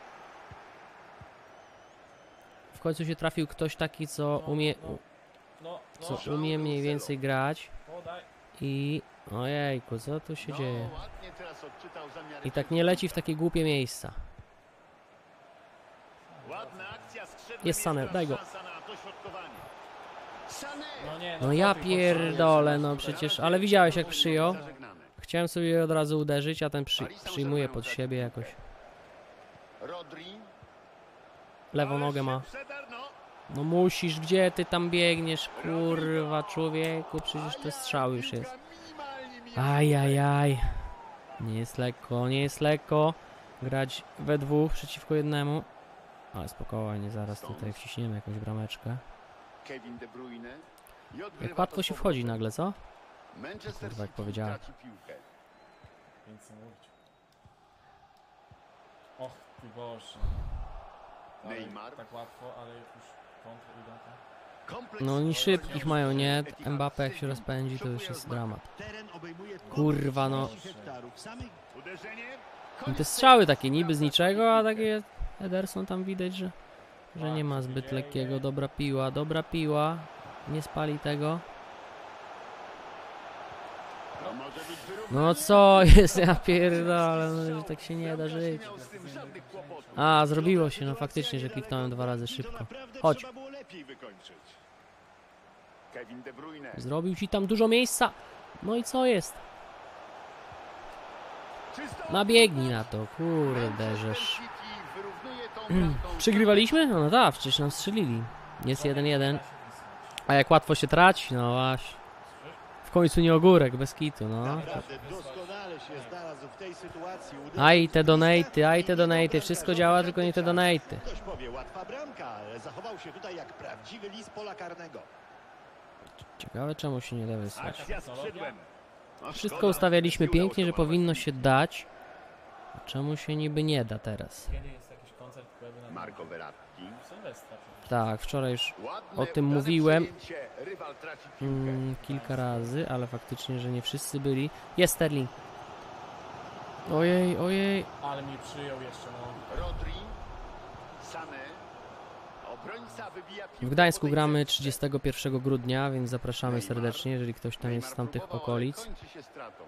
W końcu się trafił ktoś taki, co umie mniej więcej grać. Podaj. I... Ojejku, co tu się dzieje? Ładnie teraz odczytał zamiary. I tak nie leci w takie głupie miejsca. Ładna akcja, skrzydłem Jest Sané, teraz daj go. szansa na dośrodkowanie. No nie, No ja kopiuj, pierdolę, no przecież, ale widziałeś jak przyjął? Zażegnamy. Chciałem sobie od razu uderzyć, a ten przyjmuje pod siebie jakoś. Rodri. Lewą nogę ma. Przedar, no. No musisz, gdzie ty tam biegniesz, kurwa człowieku, przecież to strzał już jest. Minimalnie mija. Ajajaj. Nie jest lekko, nie jest lekko. Grać we dwóch przeciwko jednemu. Ale spokojnie, zaraz tutaj wciśniemy jakąś brameczkę. Kevin De Bruyne. I odgrywa Jak łatwo to się z wchodzi powrotem. nagle, co? Manchester Kurwa, jak City powiedziałem. traci piłkę. Nic nie mówić. Och, ty Boże. Ale Neymar. Tak łatwo, ale jak już kontr idą, to... Kompleks No oni szybkich mają, nie? Etihad Mbappé jak się Stadium rozpędzi, to już szokuje jest rozmach. dramat. Teren obejmuje Kurwa, no. 30 hektarów. Samych Uderzenie. I te strzały takie niby z niczego, a takie Ederson tam widać, że nie ma zbyt lekkiego. Dobra piła. Nie spali tego. To może być wyrównanie. No co jest, ja pierdolę, no, że tak się nie da żyć. Miał z tym żadnych kłopotów. A, zrobiło się, no faktycznie, że kliknąłem 2 razy to szybko. naprawdę Chodź. trzeba było lepiej wykończyć. Kevin De Bruyne. Zrobił ci tam dużo miejsca. No i co jest? Czysto. Nabiegnij na to, kurde, Manchester żeż. City wyrównuje tą bramką. Przegrywaliśmy? No tak, przecież nam strzelili. Jest 1-1. A jak łatwo się traci? No właśnie. W końcu nie ogórek, bez kitu, no. Naprawdę doskonale się znalazł w tej sytuacji. Aj te donaty, wszystko działa, tylko nie te donaty. Ktoś powie, łatwa bramka, ale zachował się tutaj jak prawdziwy lis pola karnego. Ciekawe czemu się nie da wysłać. Akcja skrzydłem. No, Wszystko szkoda, ustawialiśmy nie udało pięknie, się że opanować. powinno się dać. A czemu się niby nie da teraz? Kiedy jest jakiś koncert, jakby na Marco Verratti. Sylwestra przecież. Tak, wczoraj już Ładne, o tym udane mówiłem. przejęcie. Rywal traci piłkę. Kilka razy, ale faktycznie, że nie wszyscy byli. Jest Sterling. Ojej, ojej. Ale mnie przyjął jeszcze, no. Rodri. Sané. Obrońca wybija piłkę W Gdańsku po tej gramy piłce. 31 grudnia, więc zapraszamy serdecznie, jeżeli ktoś tam jest z tamtych próbował, ale okolic. kończy się stratą.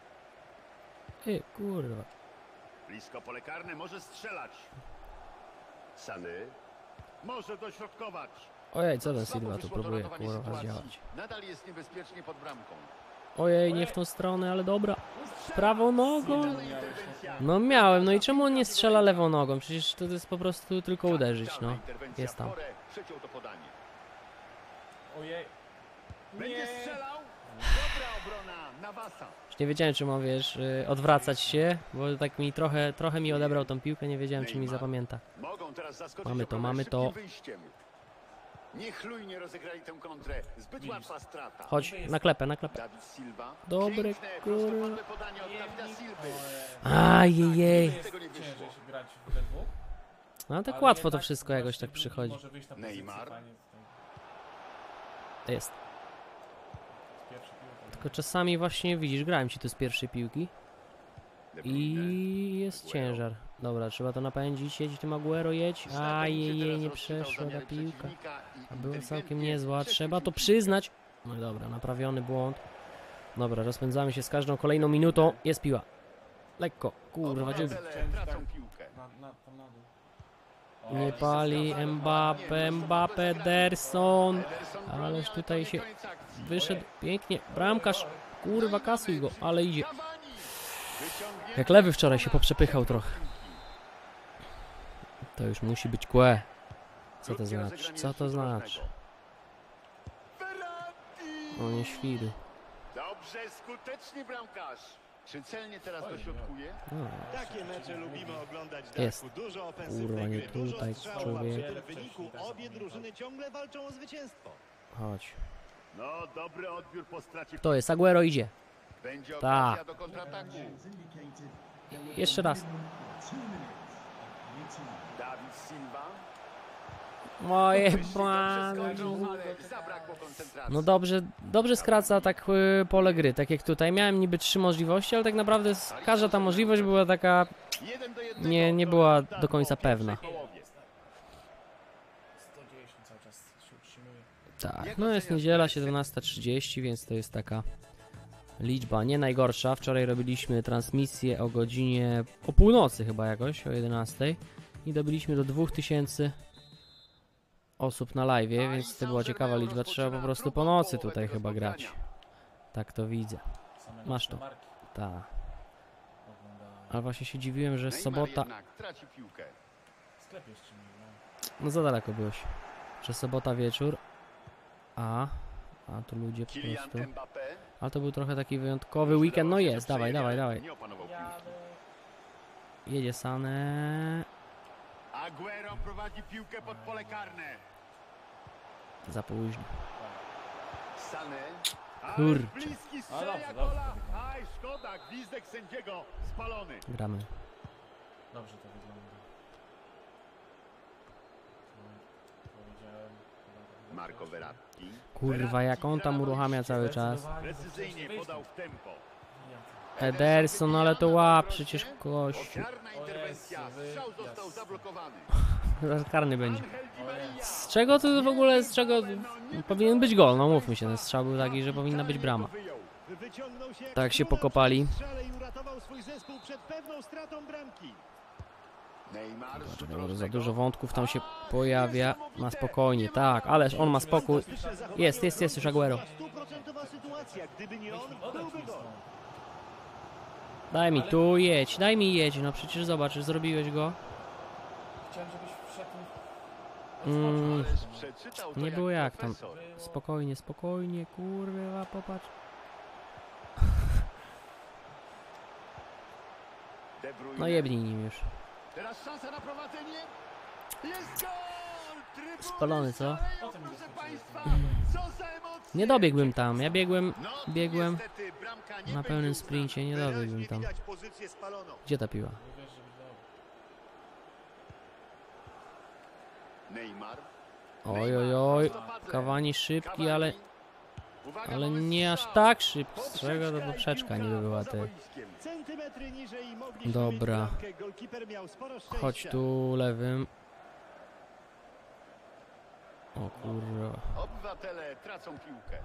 Kurwa. Blisko pole karne, może strzelać. Sané. Może dośrodkować. Ojej, co ten Słabo Silva tu wyszło próbuje, do ratowania kurwa, sytuacji. zdziałać. Nadal jest niebezpiecznie pod bramką. Ojej, nie w tą stronę, ale dobra. Prawą nogą. Dalej interwencja. No miałem, no i czemu on nie strzela lewą nogą? Przecież to jest po prostu tylko uderzyć, Kapitalna no. interwencja Jest tam. w porę, przeciął to podanie. Ojej. Będzie strzelał. Dobra obrona Navasa. Już nie wiedziałem, czy mam, wiesz, odwracać się, bo tak mi trochę mi odebrał tą piłkę, nie wiedziałem, czy mi Neymar. zapamięta. Mogą teraz zaskoczyć Mamy to, obronę mamy szybkim to. wyjściem. Niechlujnie rozegrali tę kontrę. Zbyt łatwa strata. Chodź, na klepę. Dawid Silva. Dobre, Piękne, kurwa. prostopadłe podanie od Dawida Silwy. Ajejej. Jest Tego nie wyszło. ciężej się grać we dwóch. No tak ale łatwo to jednak wszystko jakoś właśnie tak drugi przychodzi. Może wyjść na pozycję, Neymar. fajnie tutaj Jest. z pierwszej piłki. Tylko czasami właśnie widzisz, grałem ci tu z pierwszej piłki De Bruyne. i jest Aguero. ciężar. Dobra, trzeba to napędzić, jedź tym Aguero, jedź. Znakomicie Ajejej, teraz nie rozczytał przeszła ta zamiary piłka. przeciwnika i A była całkiem inteligentnie niezła, trzeba to przechwycił przyznać. No i dobra, naprawiony błąd. Dobra, rozpędzamy się z każdą kolejną minutą. Jest piła. Lekko, kurwa, gdzie... Obywatele tracą piłkę. Tam na dół. Nie pali Mbappé, Ederson. Ederson Ależ broni, tutaj ale to się nie koniec akcji. wyszedł pięknie. Bramkarz, kurwa, kasuj go, ale idzie. Cavani. Wyciągnięty Jak lewy wczoraj się ponad poprzepychał przewrót trochę. piłki. To już musi być kłe. Co to Krótkie znaczy? rozegranie Co to rzutu znaczy? rożnego. Verratti! O nie świry. Dobrze, skuteczny bramkarz. Czy celnie teraz dośrodkuje? No, Takie mecze lubimy oglądać, Jest. Darku. Dużo Kurwa, ofensywnej nie gry, dużo tutaj, strzałów, a człowiek. przy tym wyniku obie drużyny ciągle walczą o zwycięstwo. chodź. No, dobry odbiór po stracie. To jest, Aguero idzie. Będzie Ta. okazja do kontrataku. Jeszcze raz. Dawid Silva. Moje Wyszli dobrze błędy. skończą, ale zabrakło koncentracji. No dobrze skraca tak pole gry, tak jak tutaj. Miałem niby 3 możliwości, ale tak naprawdę każda ta możliwość była taka, 1-1 nie to była rezultat do końca po pierwszej pewna. połowie. 110 cały czas się utrzymuje. Tak, no jest niedziela 17:30, więc to jest taka liczba nie najgorsza. Wczoraj robiliśmy transmisję o północy chyba jakoś, o 11 i dobiliśmy do 2000 osób na live, więc to była ciekawa liczba. Trzeba po prostu po nocy tutaj chyba grać. Tak to widzę. Same Masz to. marki Tak. oglądałem. Ale właśnie się dziwiłem, że Neymar sobota... jednak traci piłkę. Sklep jeszcze mi, no. No za daleko byłeś. Że sobota wieczór. A tu ludzie po Kylian prostu... Mbappé. Ale to był trochę taki wyjątkowy weekend. No jest, dawaj, dawaj, dawaj. Nie opanował piłki. Jadę. Jedzie Sané. Aguero prowadzi piłkę pod pole karne. Za późno. Sané. Kurczę. Bliski A, strzela dobrze, gola. dobrze. Aj, szkoda, gwizdek sędziego spalony. Gramy. Dobrze to wygląda. Powiedziałem. Marco Verratti. Kurwa, jak on tam uruchamia cały czas. Precyzyjnie podał w tempo. Ederson, ale to łap, przecież gościu. Ofiarna interwencja. Strzał został zablokowany. Zaraz karny będzie. Angel Di Maria. Z czego to w ogóle, z czego... Powinien być gol, no mówmy się, ten strzał był taki, że powinna być brama. Wyciągnął się jak Tak się króla pokopali. przy strzale i uratował swój zespół przed pewną stratą bramki. Neymar. rzut Za rożnego. dużo wątków tam się pojawia. Na spokojnie, tak, ależ on ma spokój. Jest już Aguero. Stuprocentowa sytuacja, gdyby nie on, byłby gol. Daj mi tu, jedź, daj mi jedź, no przecież zobacz, zrobiłeś go. Chciałem, żebyś wszedł. Ależ przeczytał to Nie było jak tam. profesor. Spokojnie, spokojnie, kurwa, popatrz. De Bruyne. No jebnij nim już. Teraz szansa na prowadzenie. Jest gol! Trybuny Spalony, co? szaleją, proszę państwa. Co za emocje. Nie dobiegłbym tam, ja biegłem No, biegłem niestety, bramka nie na będzie pełnym uznana. sprincie, nie dobiegłbym tam. Widać pozycję spaloną. Gdzie ta piła? Nie wiesz, żebyś dał. Neymar. Oj, oj, oj. Prostopadle. Cavani szybki, Cavani. ale Uwaga, ale mamy nie aż strzał. tak szybki. Z czego to Poprzeczka i poprzeczka piłka niby była poza ty? boiskiem. Centymetry niżej i mogliśmy Dobra. mieć bramkę. Golkiper miał sporo szczęścia. Chodź tu lewym. O kurwa. Obywatele tracą piłkę.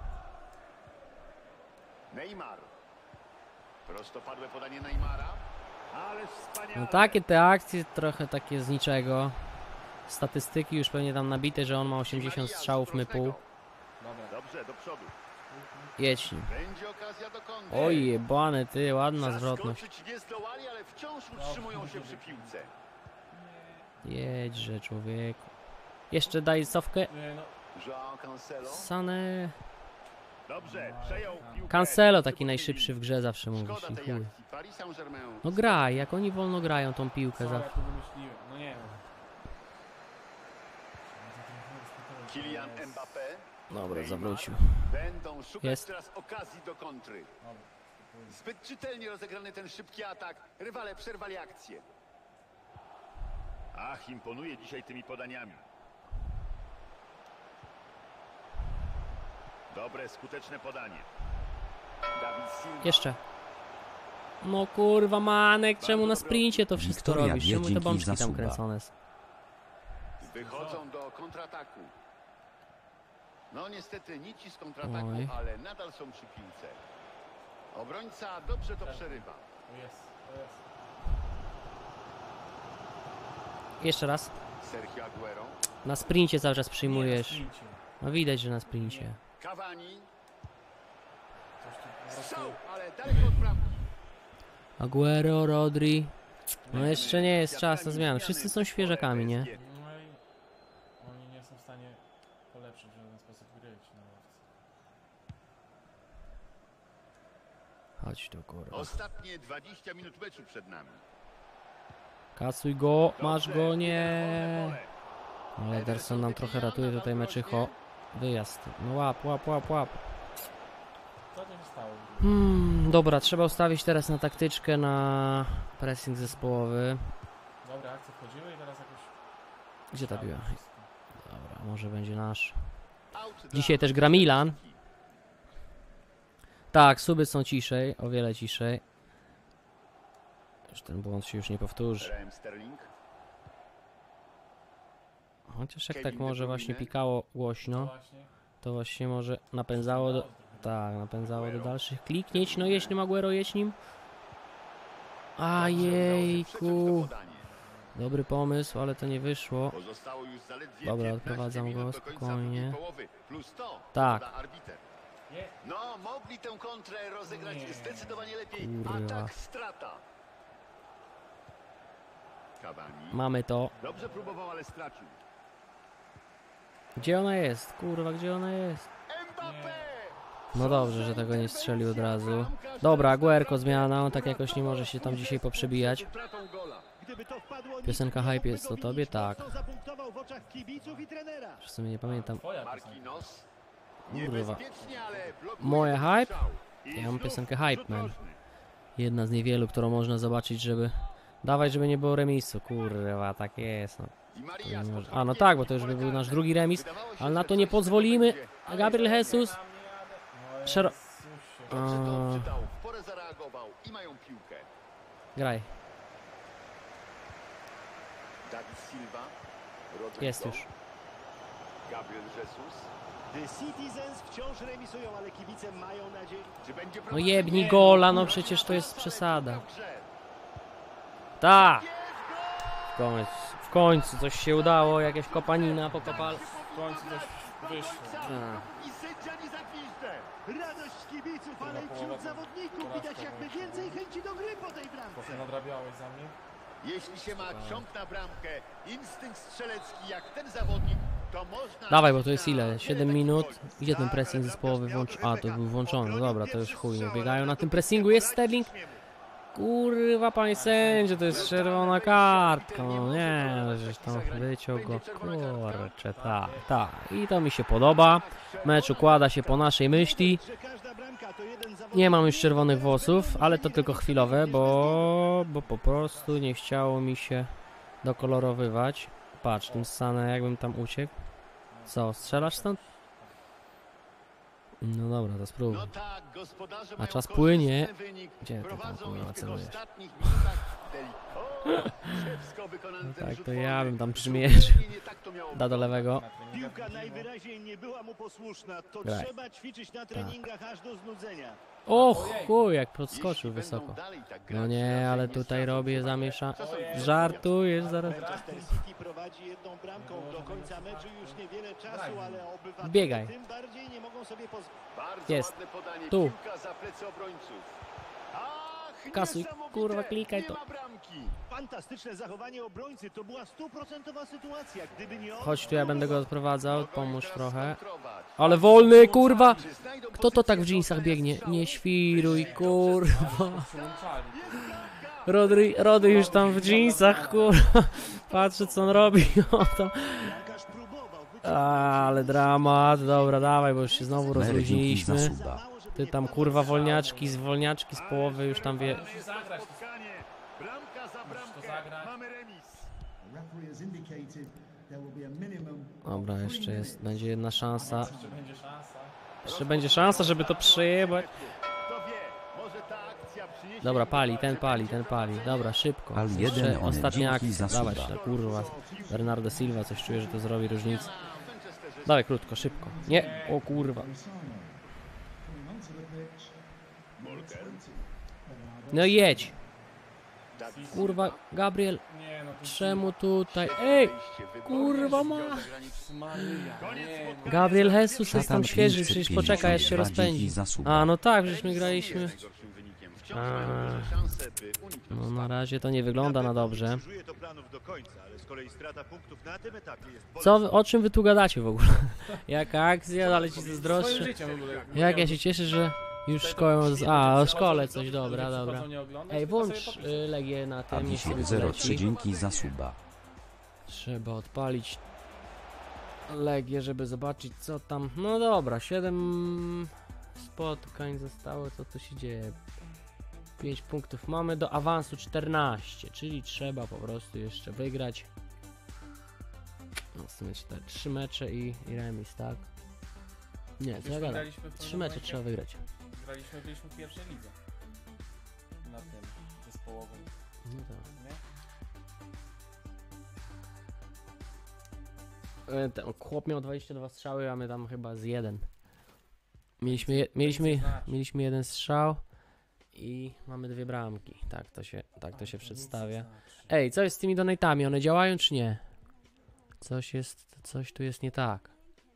Neymar. Prostopadłe podanie Neymara. Ależ wspaniale. No takie te akcje trochę takie z niczego. Statystyki już pewnie tam nabite, że on ma 80 strzałów, my pół. Dobra. Dobrze, do przodu. Jedź nim. Będzie okazja do końca. Oj jebany ty, ładna zwrotność. Zaskoczyć nie zdołali, ale wciąż utrzymują się przy piłce. Jedźże człowieku. Jeszcze daj cofkę. Nie, no. João Cancelo. Sanę. Dobrze, przejął piłkę. Cancelo taki najszybszy w grze zawsze mówisz. Szkoda I tej chuj. akcji. Paris Saint-Germain. No graj, jak oni wolno grają tą piłkę Co za... ja tu wymyśliłem? No nie no. Kylian Mbappé. Dobra, zawrócił. Będą szukać Jest. teraz okazji do kontry. Zbyt czytelnie rozegrany ten szybki atak. Rywale przerwali akcję. Ach, imponuje dzisiaj tymi podaniami. Dobre, skuteczne podanie. Dawid Silva. Jeszcze. No kurwa Manek, czemu na sprincie to wszystko Wiktoria robisz? Czemu te dzięki bączki za tam suba. kręcone są? Wychodzą do kontrataku. No niestety nici z kontrataku, Oj. ale nadal są przy piłce. Obrońca dobrze to przerywa. To jest, to jest. Jeszcze raz. Sergio Aguero. Na sprincie cały czas Nie, przyjmujesz. na sprincie. No widać, że na sprincie. Cavani. Coś tu po Strzał, prostu... ale daleko od bramki. Aguero, Rodri. No jeszcze nie jest czas na zmianę. Wszyscy są świeżakami, nie? No i oni nie są w stanie polepszyć w żaden sposób gry na ławce. Chodź tu kurwa. Ostatnie 20 minut meczu przed nami. Kasuj go, masz Dobrze, go, nie. wolne pole. Ale Ederson nam trochę ratuje tutaj meczycho. Wyjazd. No łap, łap, łap, łap. Co to się stało? Dobra, trzeba ustawić teraz na taktyczkę, na pressing zespołowy. Dobre akcje wchodziły i teraz jakoś... Gdzie ta piła? Wszystko. Dobra, może będzie nasz. Out dla Dzisiaj też gra Milan. Tak, suby są ciszej, o wiele ciszej. Już ten błąd się już nie powtórzy. Raheem Sterling. Chociaż jak Kevin tak De może Bruyne. właśnie pikało No głośno, właśnie. to właśnie może napędzało do... Tak, napędzało do dalszych kliknięć. No jedź nim Aguero, jedź nim. Dobrze udało się przeciąć to Ajejku. podanie. Dobry pomysł, ale to nie wyszło. Pozostało już zaledwie Dobra, 15 odprowadzam minut go do końca spokojnie. drugiej połowy, plus to, Tak. poda arbiter. Nie. No, mogli tę kontrę rozegrać Nie. zdecydowanie lepiej. Kurwa. Atak, strata. Cavani. Mamy to. Dobrze próbował, ale stracił. Gdzie ona jest? Kurwa, gdzie ona jest? Mbappé! No dobrze, że tego nie strzelił od razu. Dobra, Aguerko zmiana, on tak jakoś nie może się tam dzisiaj poprzebijać. Utratą gola. Gdyby to wpadło, Piosenka nikt nie Hype mógłby jest go o tobie? winić, Tak. mocno zapunktował w oczach kibiców i trenera. W sumie nie pamiętam. Twoja piosenka. Marquinhos. Kurwa. Niebezpiecznie, ale blokuje Moje hype? strzał. I Ja mam znów piosenkę rzut Hype Man. rożny. Jedna z niewielu, którą można zobaczyć, żeby... Dawać, żeby nie było remisu. Kurwa, tak jest. No. Di To Maria nie może... spokojnie A no tak, bo to już by był nasz drugi remis. Wydawało się, Ale na że to nie coś z tego pozwolimy. będzie, ale Gabriel Jesus. Szero... Dobrze to A. czytał, w porę zareagował i mają piłkę. Graj. David Silva. Rodrigo. Jest już. Gabriel Jesus. The Citizens wciąż remisują, ale kibice mają nadzieję. Czy będzie No prowadzenie? jebni gola, no przecież to jest przesada. Tak! W końcu coś się udało, jakaś kopanina pokopal. W końcu coś wyszło. I sędzia nie zagwizdże. Radość kibiców, ale i wśród zawodników widać jakby więcej chęci do gry po tej bramce. Trochę nadrabiałeś za mnie. Jeśli się ma ciąg na bramkę, instynkt strzelecki jak ten zawodnik, to można... Dawaj, bo to jest ile? wiele 7 takich minut? goli. Gdzie ten pressing zespołowy włącz... A, to był włączony, no dobra, to już chuj, nie biegają na tym pressingu, jest Sterling. Kurwa, panie sędzio, to jest czerwona kartka, no nie, żeś tam wyciął go, kurczę, tak, i to mi się podoba, mecz układa się po naszej myśli, Że każda bramka to jeden zawodnik. nie mam już czerwonych włosów, ale to tylko chwilowe, bo po prostu nie chciało mi się dokolorowywać, patrz, tym Sané jakbym tam uciekł, co, strzelasz stąd? No dobra, to spróbuj. No tak, gospodarze A mają czas korzystny płynie. wynik, Gdzie ty tam, prowadzą kurwa, i w tych celujesz? ostatnich minutach kiepsko wykonany No ten tak, rzut to wolny. ja bym tam przymierzył. Zupełnie nie tak to miało Da do lewego. Piłka najwyraźniej nie była mu posłuszna. To Graj. trzeba ćwiczyć na treningach aż do znudzenia. O chuj, jak podskoczył Jeśli będą wysoko. dalej tak No grać, nie, raczej ale nie tutaj stracą robię przewagi. zamiesza... Co sądzisz? Żartujesz zaraz. Manchester City prowadzi jedną bramką. Do końca meczu już niewiele czasu, ale obywatele Biegaj. tym bardziej nie mogą sobie pozwolić. Bardzo Jest. ładne podanie, Tu. piłka za plecy obrońców. Ach, Kasuj, niesamowite, kurwa, klikaj nie to. ma bramki. Fantastyczne zachowanie obrońcy. To była 100% sytuacja. Gdyby nie on... Chodź tu, ja będę go odprowadzał, Mogą pomóż teraz trochę. skontrować. Ale wolny, kurwa! Czy znajdą Kto to tak w pozycję jeansach do biegnie? strzału? Nie świruj, kurwa. Przyłączali. Rody już tam w jeansach, kurwa. Patrzę co on robi. O, tam. Bramkarz próbował wyciągnąć. Ale dramat. Dobra, dawaj, bo już się znowu Mer, dzięki rozluźniliśmy. za Za suba. mało, żeby Ty nie tam wpadł kurwa w strzał. wolniaczki z połowy już tam wie. Jest to spotkanie. Bramka za bramkę. zagrać. Mamy remis. Dobra, jeszcze jest, będzie jedna szansa. Jeszcze będzie szansa. Jeszcze będzie szansa, żeby to przejebać. Kto wie, może ta akcja przyniesie... Dobra, ten pali. Dobra, szybko. Al Jeszcze jeden, one, ostatnia dzięki akcja. za Dawaj, suba. ta kurwa. Bernardo Silva coś czuje, że to zrobi różnicę. W Manchesterze Dawaj krótko, szybko. Nie, o kurwa. No jedź. David Kurwa, Gabriel, Nie no, to czemu tutaj? Ej, wejście wybornie kurwa ma. strzał zagraniczny. Maryja. Nie no. Gabriel Jesus jest Szatan tam świeży, przecież 552, poczekaj, aż się dzięki rozpędzi. za suba. A, no tak, żeśmy Remis nie graliśmy. jest najgorszym wynikiem. Wciąż A. mają duże szanse, by uniknąć No na spadku. razie to nie wygląda na dobrze. Nie krzyżuje to planów do końca, ale z kolei strata punktów na tym etapie jest Co, o czym wy tu gadacie w ogóle? Jaka akcja, ale ci Swoim zazdroszczę. życiem w ogóle. Jak ja się cieszę, że już szkołę... A, o szkole coś, dobra, dobra. Przychodzą nie oglądać, Ej, tylko sobie włącz popisać. Legię na tym, niech sobie Adisiek 03, leci. dzięki za suba. Trzeba odpalić Legię, żeby zobaczyć co tam. No dobra, 7 spotkań zostało, co tu się dzieje? 5 punktów mamy, do awansu 14, czyli trzeba po prostu jeszcze wygrać. No w sumie 3 mecze i remis, tak? Nie, co ja Myśmy gadam? graliśmy w 3 pewnym mecze momencie- trzeba wygrać. Byliśmy w pierwszej lidze. Na tym zespołowym, No tak. nie? Ten chłop miał 22 strzały, a my tam chyba z 1. Mieliśmy jeden strzał i mamy 2 bramki. Tak to się przedstawia. Ej, co jest z tymi donate'ami? One działają czy nie? Coś tu jest nie tak.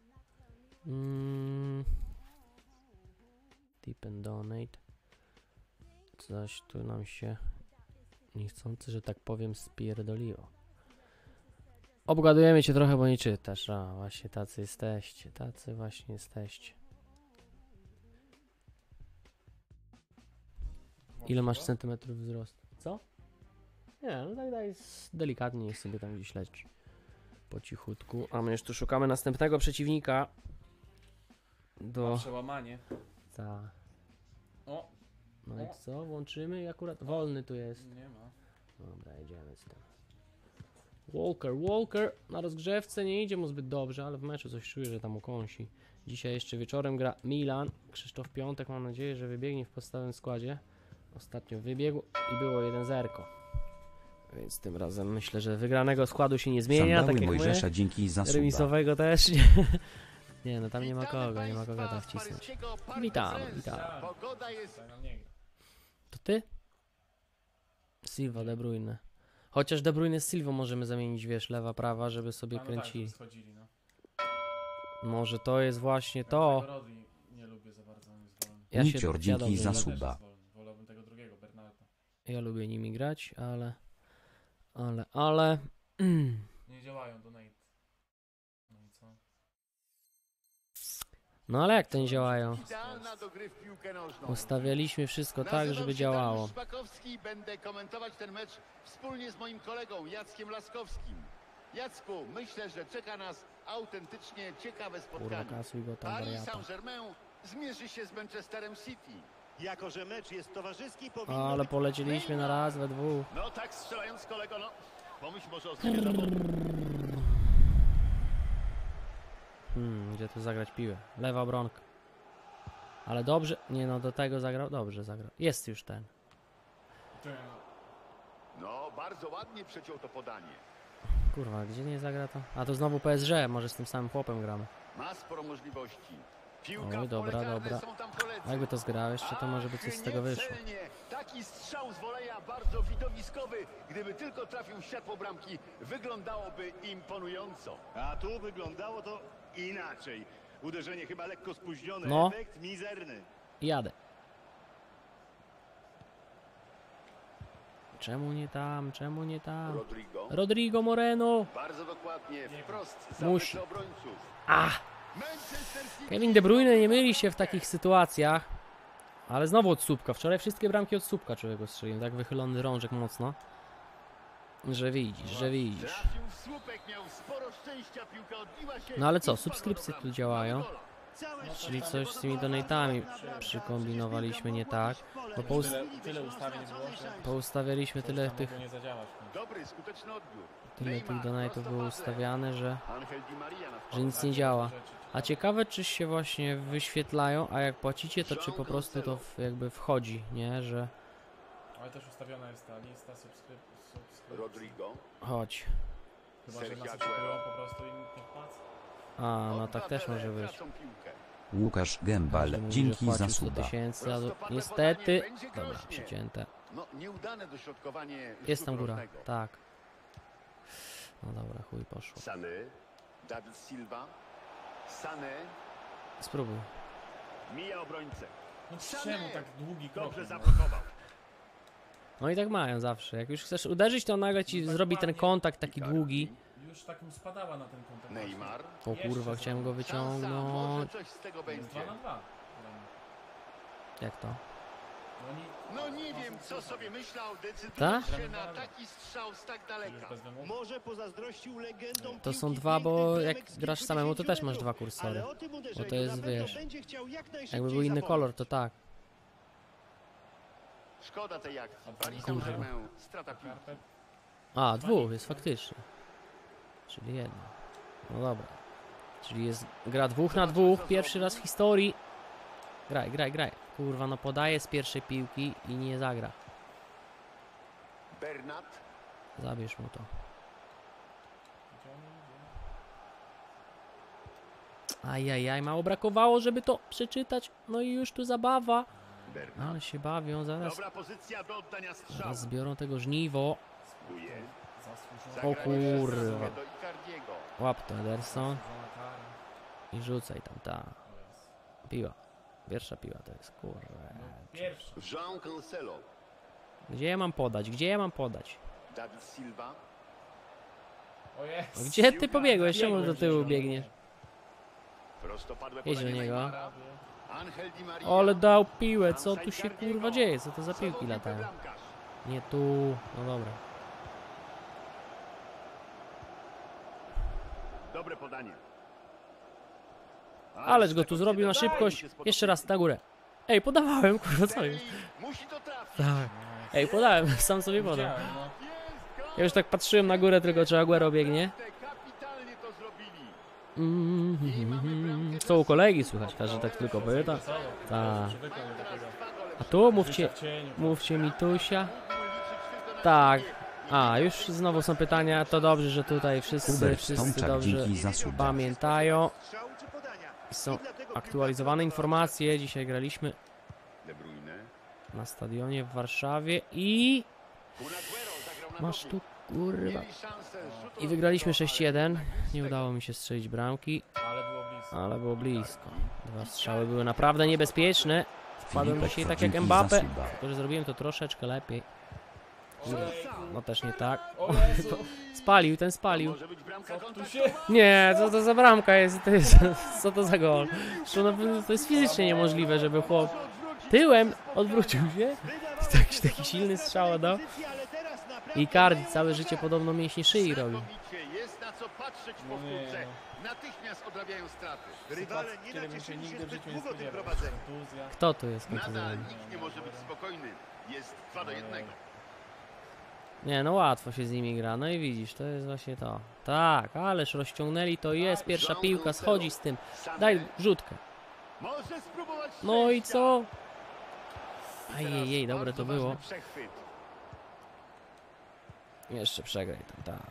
Tip and donate. Coś tu nam się niechcący, że tak powiem, spierdoliło. Obgadujemy cię trochę, bo nie czytasz. A, właśnie tacy jesteście. Tacy właśnie jesteście. Ile masz centymetrów wzrostu? Co? Nie, no tak daj delikatnie, niech sobie tam gdzieś leci. Po cichutku. A my już tu szukamy następnego przeciwnika. Na przełamanie. Ta. O, No i co? Włączymy i akurat wolny tu jest. nie ma. Dobra, jedziemy z tym. Walker na rozgrzewce nie idzie mu zbyt dobrze, ale w meczu coś czuję, że tam ukąsi. Dzisiaj jeszcze wieczorem gra Milan. Krzysztof Piątek, mam nadzieję, że wybiegnie w podstawowym składzie. Ostatnio wybiegł i było 1-0. Więc tym razem myślę, że wygranego składu się nie zmienia. Sandały Tak jak Mojżesza, my. dzięki za suba. Remisowego też nie. Nie, no tam nie ma kogo, nie ma kogo tam wcisnąć. Witam. Pogoda jest... To ty? Silva, De Bruyne. Chociaż De Bruyne z Silvą możemy zamienić, wiesz, lewa, prawa, żeby sobie kręcili. Tak, schodzili, no. Może to jest właśnie Ja to. tego Rodri nie lubię za bardzo, on jest wolny. Nicior, dzięki dobrze za lubię. suba. Też jest wolny. Wolałbym tego drugiego, Bernarda. Ja lubię nimi grać, ale... Nie działają donate. No i co? No ale jak to nie działają? Idealna do gry w piłkę nożną. Ustawialiśmy wszystko tak, Nazywam żeby się działało. Dariusz Szpakowski i będę komentować ten mecz wspólnie z moim kolegą Jackiem Laskowskim. Jacku, myślę, że czeka nas autentycznie ciekawe Kurwa, spotkanie. kasuj go tam, Paris wariata. Saint-Germain zmierzy się z Manchesterem City. Jako że mecz jest towarzyski, powinno Ale być... polecieliśmy na raz, we dwóch. No tak strzelając kolego, no pomyśl może o zmianie zawodu. Gdzie tu zagrać piłę? Lewa obronka. Ale dobrze, nie no, do tego zagrał, dobrze zagrał. Jest już ten. No bardzo ładnie przeciął to podanie. Kurwa, gdzie nie zagra to? A to znowu PSG, może z tym samym chłopem gramy. Ma sporo możliwości. Piłka Oj, w dobra, pole karne, dobra. są tam koledzy. A jakby to zgrał jeszcze, to może by coś z tego wyszło. Celnie. Taki strzał z woleja bardzo widowiskowy. Gdyby tylko trafił w światło bramki, wyglądałoby imponująco. A tu wyglądało to inaczej. Uderzenie chyba lekko spóźnione, No. efekt mizerny. Jadę. Czemu nie tam? Czemu nie tam? Rodrigo. Rodrigo Moreno! Bardzo dokładnie, wprost za Musi. plecy obrońców. Ach! Manchester City. Kevin De Bruyne nie myli się w takich sytuacjach. Ale znowu od słupka. Wczoraj wszystkie bramki od słupka człowiek strzelił. Tak wychylony rączek mocno. Że widzisz. Trafił w słupek, miał sporo szczęścia, piłka odbiła się. No ale co, i wpadła subskrypcje do tu bramki. działają. Mamy gola. Czyli coś z tymi donatami przykombinowaliśmy nie tak. Bo Tyle ustawień było, że poustawialiśmy tyle tych, mogło nie zadziałać. Dobry, skuteczny odbiór. tyle tych donatów było ustawiane, że Angel Di Maria na że nic nie działa. A ciekawe, czy się właśnie wyświetlają, a jak płacicie, to czy po prostu to jakby wchodzi, nie? Że Ale też ustawiona jest ta lista subskrypcji. Rodrigo. chodź. Chyba, że Sergio nas Aguero. oczekują po prostu i nikt nie wpłaca. A, no tak też może być. Tracą piłkę. Łukasz Gębal, Każdy mówi, dzięki że za płacił 100 suba. tysięcy, a Prostopadłe niestety... podanie, będzie Dobra, groźnie. przycięte. No, nieudane dośrodkowanie Jest tam rzutu góra, rożnego. tak. No dobra, chuj poszło. Sane, David Silva, Sane, Spróbuj. Mija obrońcę. No czemu tak długi krok? Dobrze no? zablokował. No i tak mają zawsze. Jak już chcesz uderzyć, to nagle ci zrobi ten kontakt taki długi. Już tak mu spadała na ten kontakt. Neymar. O kurwa, chciałem go Szansa, może wyciągnąć. coś z tego Jest będzie. 2-2. Jak to? No oni... No nie wiem, co sobie myślał, Ta? decydując się na taki strzał z tak daleka. Bez wymogu. Może pozazdrościł legendom To są piłki dwa, bo pięknych jak bramek z grasz samemu, to też masz kilkudziesięciu dwa metrów. kursory. Ale o tym Bo uderzeniu to jest, na pewno wiesz, będzie chciał jak najszybciej jakby był inny zapomnieć. kolor, to tak. Szkoda tej akcji. Paris Kurwa. Saint-Germain, strata piłki. Karpet. A, dwóch jest faktycznie. Czyli jedno. No dobra. Czyli jest gra 2 na 2, pierwszy raz w historii. Graj. Kurwa, no podaje z pierwszej piłki i nie zagra. Bernat, Zabierz mu to. Gdzie on idzie? Ajajaj, mało brakowało, żeby to przeczytać. No i już tu zabawa. Bernat. Ale się bawią, zaraz, Dobra pozycja do oddania strzału. zaraz zbiorą tego żniwo. Spróbuje. Zasłużony. O Zagranie kurwa. przesunie do Icardiego. Łap to, Ederson. Zasłużona kara. I rzucaj tam, ta. O jest. Piła. Pierwsza piła to jest, kurwa. Pierwszy. João Cancelo. Gdzie ja mam podać? Gdzie ja mam podać? Dawid Silva. O jest. O, gdzie ty pobiegłeś? Czemu do tyłu biegniesz? Prostopadłe Jedź do podanie niego. Neymara. Angel Di Maria. Ale dał piłę, co tu się kurwa dzieje? Co to za piłki latają? Bramkarz. Nie tu, no dobra. Dobre podanie. Ależ go tu zrobił na szybkość. Jeszcze raz na górę. Ej, podawałem, kurwa, co jest? Musi to trafić. Tak. Ej, podałem, sam sobie podał. Widziałem, no. Ja już tak patrzyłem na górę, tylko czy Aguero biegnie. Kapitalnie to zrobili. Co u kolegi słychać? Każdy tak tylko pyta. Wesoło. Tak. Przywykłem do takiego. A tu mówcie, W cieniu. mówcie mi Tusia. Tak. A, już znowu są pytania. To dobrze, że tutaj wszyscy Hubert Tomczak, dobrze dzięki za suba. pamiętają. Strzału czy podania. Są I dlatego aktualizowane piłka informacje. Dzisiaj graliśmy De Bruyne. na stadionie w Warszawie i Kun Aguero zagrał na masz dobieg. tu kurwa. Mieli szansę rzutu I wygraliśmy rożnego, 6-1. ale Nie udało mi się strzelić bramki, Ale było blisko. ale było blisko. Dwa strzały były naprawdę niebezpieczne. Wpadłem Filipek, dzisiaj tak jak dzięki za Mbappé, suba. tylko że zrobiłem to troszeczkę lepiej. Ojejku. No też nie tak. O Jezu. Spalił, ten spalił. Może być bramka Co tu kontaktowa. się... Nie, co to za bramka jest? Co to za gol? To jest fizycznie niemożliwe, żeby chłop tyłem odwrócił się. Taki silny strzał dał. I Icardi całe życie podobno mięśnie szyi robił. Znakomicie. Jest na co patrzeć w No nie, powtórce. no. Natychmiast odrabiają straty. Rywale nie Kiedy bym się nacieszyli się nigdy w zbyt życiu nie długo tym spodziewał. prowadzeniem. Kontuzja. Kto tu jest Nadal kontuzjowany? nikt nie może być spokojny. Jest 2-1. Nie, no łatwo się z nimi gra. No i widzisz, to jest właśnie to. Tak, ależ rozciągnęli, to jest pierwsza piłka, schodzi z tym. Daj rzutkę. Może spróbować No i szczęścia. co? I teraz Ajejej, dobre bardzo to było. ważny przechwyt. Jeszcze przegraj tam, tak.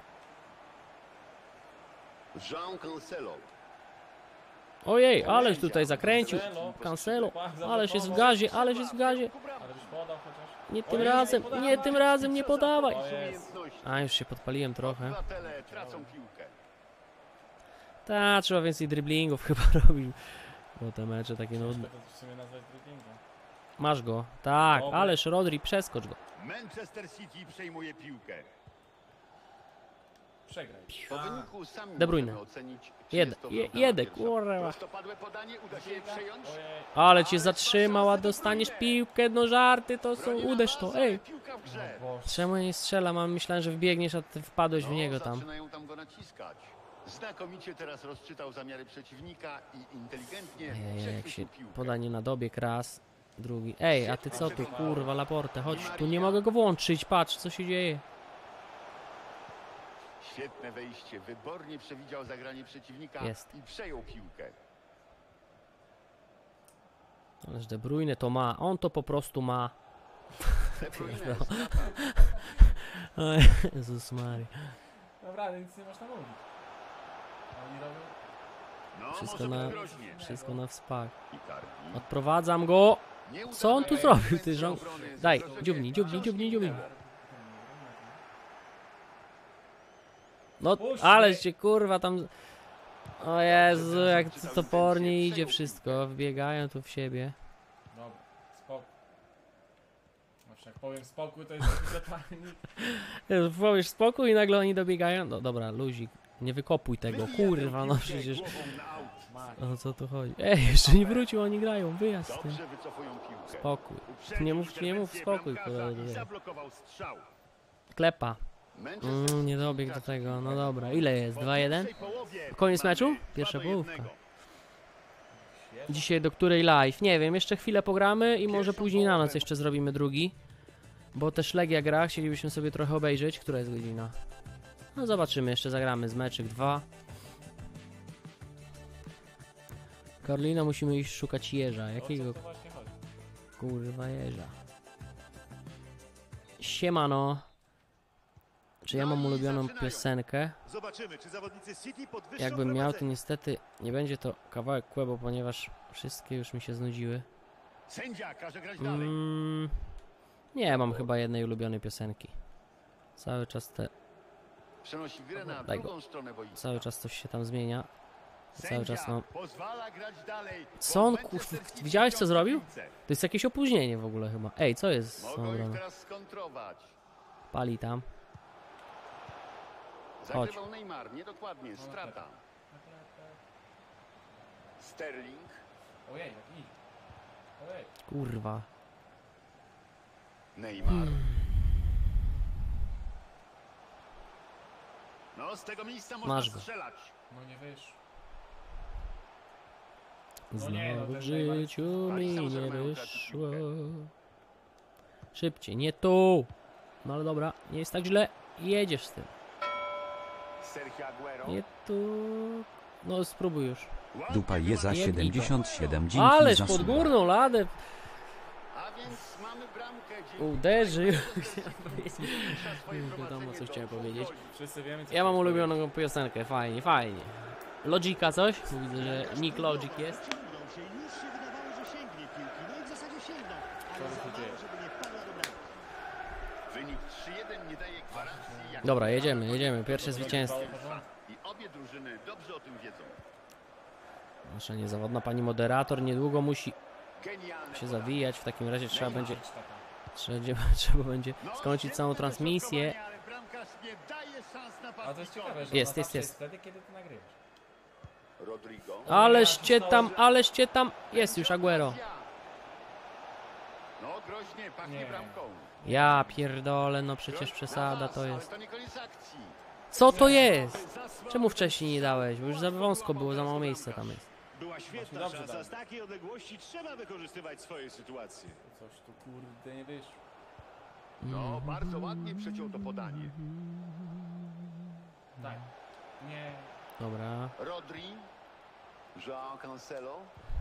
João Cancelo. Ojej, ależ tutaj zakręcił. Cancelo, ależ jest w gazie, ależ jest w gazie. Ale byś podał chociaż. Nie tym razem, nie tym razem, nie podawaj. O jest. Umiejętności. A, już się podpaliłem trochę. Obywatele tracą piłkę. Ta, trzeba więcej driblingów chyba robić. Bo te mecze takie nudne. Ciężko to w sumie nazwać driblingiem. Masz go. Tak, Dobra. ależ Rodri, przeskocz go. Manchester City przejmuje piłkę. Przegraj. Po wyniku sami De Bruyne. możemy ocenić, czy jest to wrogana Jedek, pierwsza. kurwa. Prostopadłe podanie, uda się je przejąć. Ojej. Ale cię zatrzymał, a dostaniesz piłkę, no żarty to są, Broni uderz to, Navasa, ej. Piłka w grze. Boże. Czemu nie strzela? Myślałem, że wbiegniesz, a ty wpadłeś w No, niego tam. zaczynają tam go naciskać. Znakomicie teraz rozczytał zamiary przeciwnika i inteligentnie Ej, jak się przechwycił piłkę. podanie na dobieg raz, drugi. Ej, a ty co tu, kurwa, Laporte, chodź, tu nie mogę go włączyć, patrz, co się dzieje. Świetne wejście, wybornie przewidział zagranie przeciwnika Jest. i przejął piłkę. Ależ De Bruyne to ma, on to po prostu ma. De Bruyne, No. strata. O Jezus Maria. Naprawdę, nic nie można mówić. A oni robią... No, Wszystko może na- być groźnie. Wszystko na wspak. Icardi. Odprowadzam go. Nie Co on tu udaje zrobił, ty interwencja żon- obrony. Daj, Zagrożenie dziubnij, dziubnij, wciąż dziubnij, dziubnij. istnieje. No, Puść ale mnie. cię kurwa tam... O Jezu, jak to topornie idzie wszystko, wbiegają tu w siebie. Dobra, spokój. Znaczy, jak powiem spokój, to jest jakiś totalny... Jezu, powiesz spokój i nagle oni dobiegają. No dobra, luzik, nie wykopuj tego, kurwa, no przecież... Głową na aut. O co tu chodzi? Ej, jeszcze nie wrócił, oni grają, wyjazd z tym. Dobrze wycofują piłkę. Spokój. Uprzedził Nie mów interwencję spokój, bramkarza kurwa. i zablokował strzał. Klepa. Manchester Nie City dobiegł do traci tego, no piłkę. dobra. Ile jest? Po 2-1? pierwszej połowie Koniec mamy meczu? 2 Pierwsza do połówka. 1. Dzisiaj do której live? Nie wiem, jeszcze chwilę pogramy i może później na noc jeszcze zrobimy drugi. Bo też Legia gra, chcielibyśmy sobie trochę obejrzeć. Która jest godzina? No zobaczymy, jeszcze zagramy z meczyk 2. Karolina, musimy iść szukać jeża. Jakiego O co to właśnie chodzi? kurwa jeża? Siemano. Czy ja mam ulubioną piosenkę? Zobaczymy, czy zawodnicy City podwyższą Jakbym miał, to prowadzenie. niestety nie będzie to kawałek Quebo, ponieważ wszystkie już mi się znudziły. Sędzia każe grać dalej. Nie mam chyba jednej ulubionej piosenki. Cały czas Przenosi grę na Daj go. drugą stronę boiska. cały czas coś się tam zmienia. Cały czas Sędzia mam. pozwala grać dalej. Co on Manchester City widziałeś co wciąż zrobił? w piłce. To jest jakieś opóźnienie w ogóle chyba. Ej, co jest z tą Mogą ich obroną? teraz skontrować. Pali tam. Zagrywał Neymar, niedokładnie, strata. Sterling. Ojej, jak ich. Ojej. Kurwa. Neymar. No, z tego miejsca można Masz go. strzelać. No nie wyszło. nie, no Znowu ten w Neymar- życiu Paris mi nie Saint-Germain traci wyszło. piłkę. Szybciej, nie tu. No ale dobra, nie jest tak źle. Jedziesz z tym. Sergio Aguero. Nie tu. No spróbuj już. Ładnie Dupa je za wyłapał. 77, dzięki Ależ za pod suba. górną ladę A więc mamy bramkę. dzięki uderzył. której zmniejsza swoje Wiadomo, prowadzenie co do chciałem dwóch powiedzieć. goli. Wszyscy wiemy, co Ja mam chcesz ulubioną piosenkę, fajnie, fajnie. Logika coś? Bo widzę, że Nick Logic jest. Ciągną się, już się wydawało, że sięgnie piłki. No i w zasadzie sięgnął, ale Co za się mało, dzieje? żeby nie wpadła do bramki. Wynik 3-1 nie daje gwarancji. jak Dobra, to jedziemy, wygląda. jedziemy. Pierwsze zwycięstwo. I obie drużyny dobrze o tym wiedzą. Nasza niezawodna pani moderator niedługo musi Genialne się podanie. zawijać. W takim razie trzeba będzie, robić. Taka. trzeba będzie No, skończyć całą świetne transmisję. dośrodkowanie, ale bramkarz nie daje szans A to jest napastnikowi. ciekawe, że Jest, ona jest, zawsze jest. wtedy, kiedy ty nagrywasz. Rodrigo. Ależ cię tam, jest już Aguero. No groźnie, pachnie Nie. bramką. Ja pierdolę, no przecież Groź- przesada na to was, jest. Ale to nie koniec akcji. Co to jest? Za słaby Czemu wcześniej nie dałeś? Bo już za wąsko było, za mało miejsca tam jest. Była świetna dobrze szansa. dał. Z takiej odległości trzeba wykorzystywać swoje sytuacje. Coś tu kurde nie wyszło. No, bardzo ładnie przeciął to podanie. Tak. Nie. Dobra. Rodri. João Cancelo.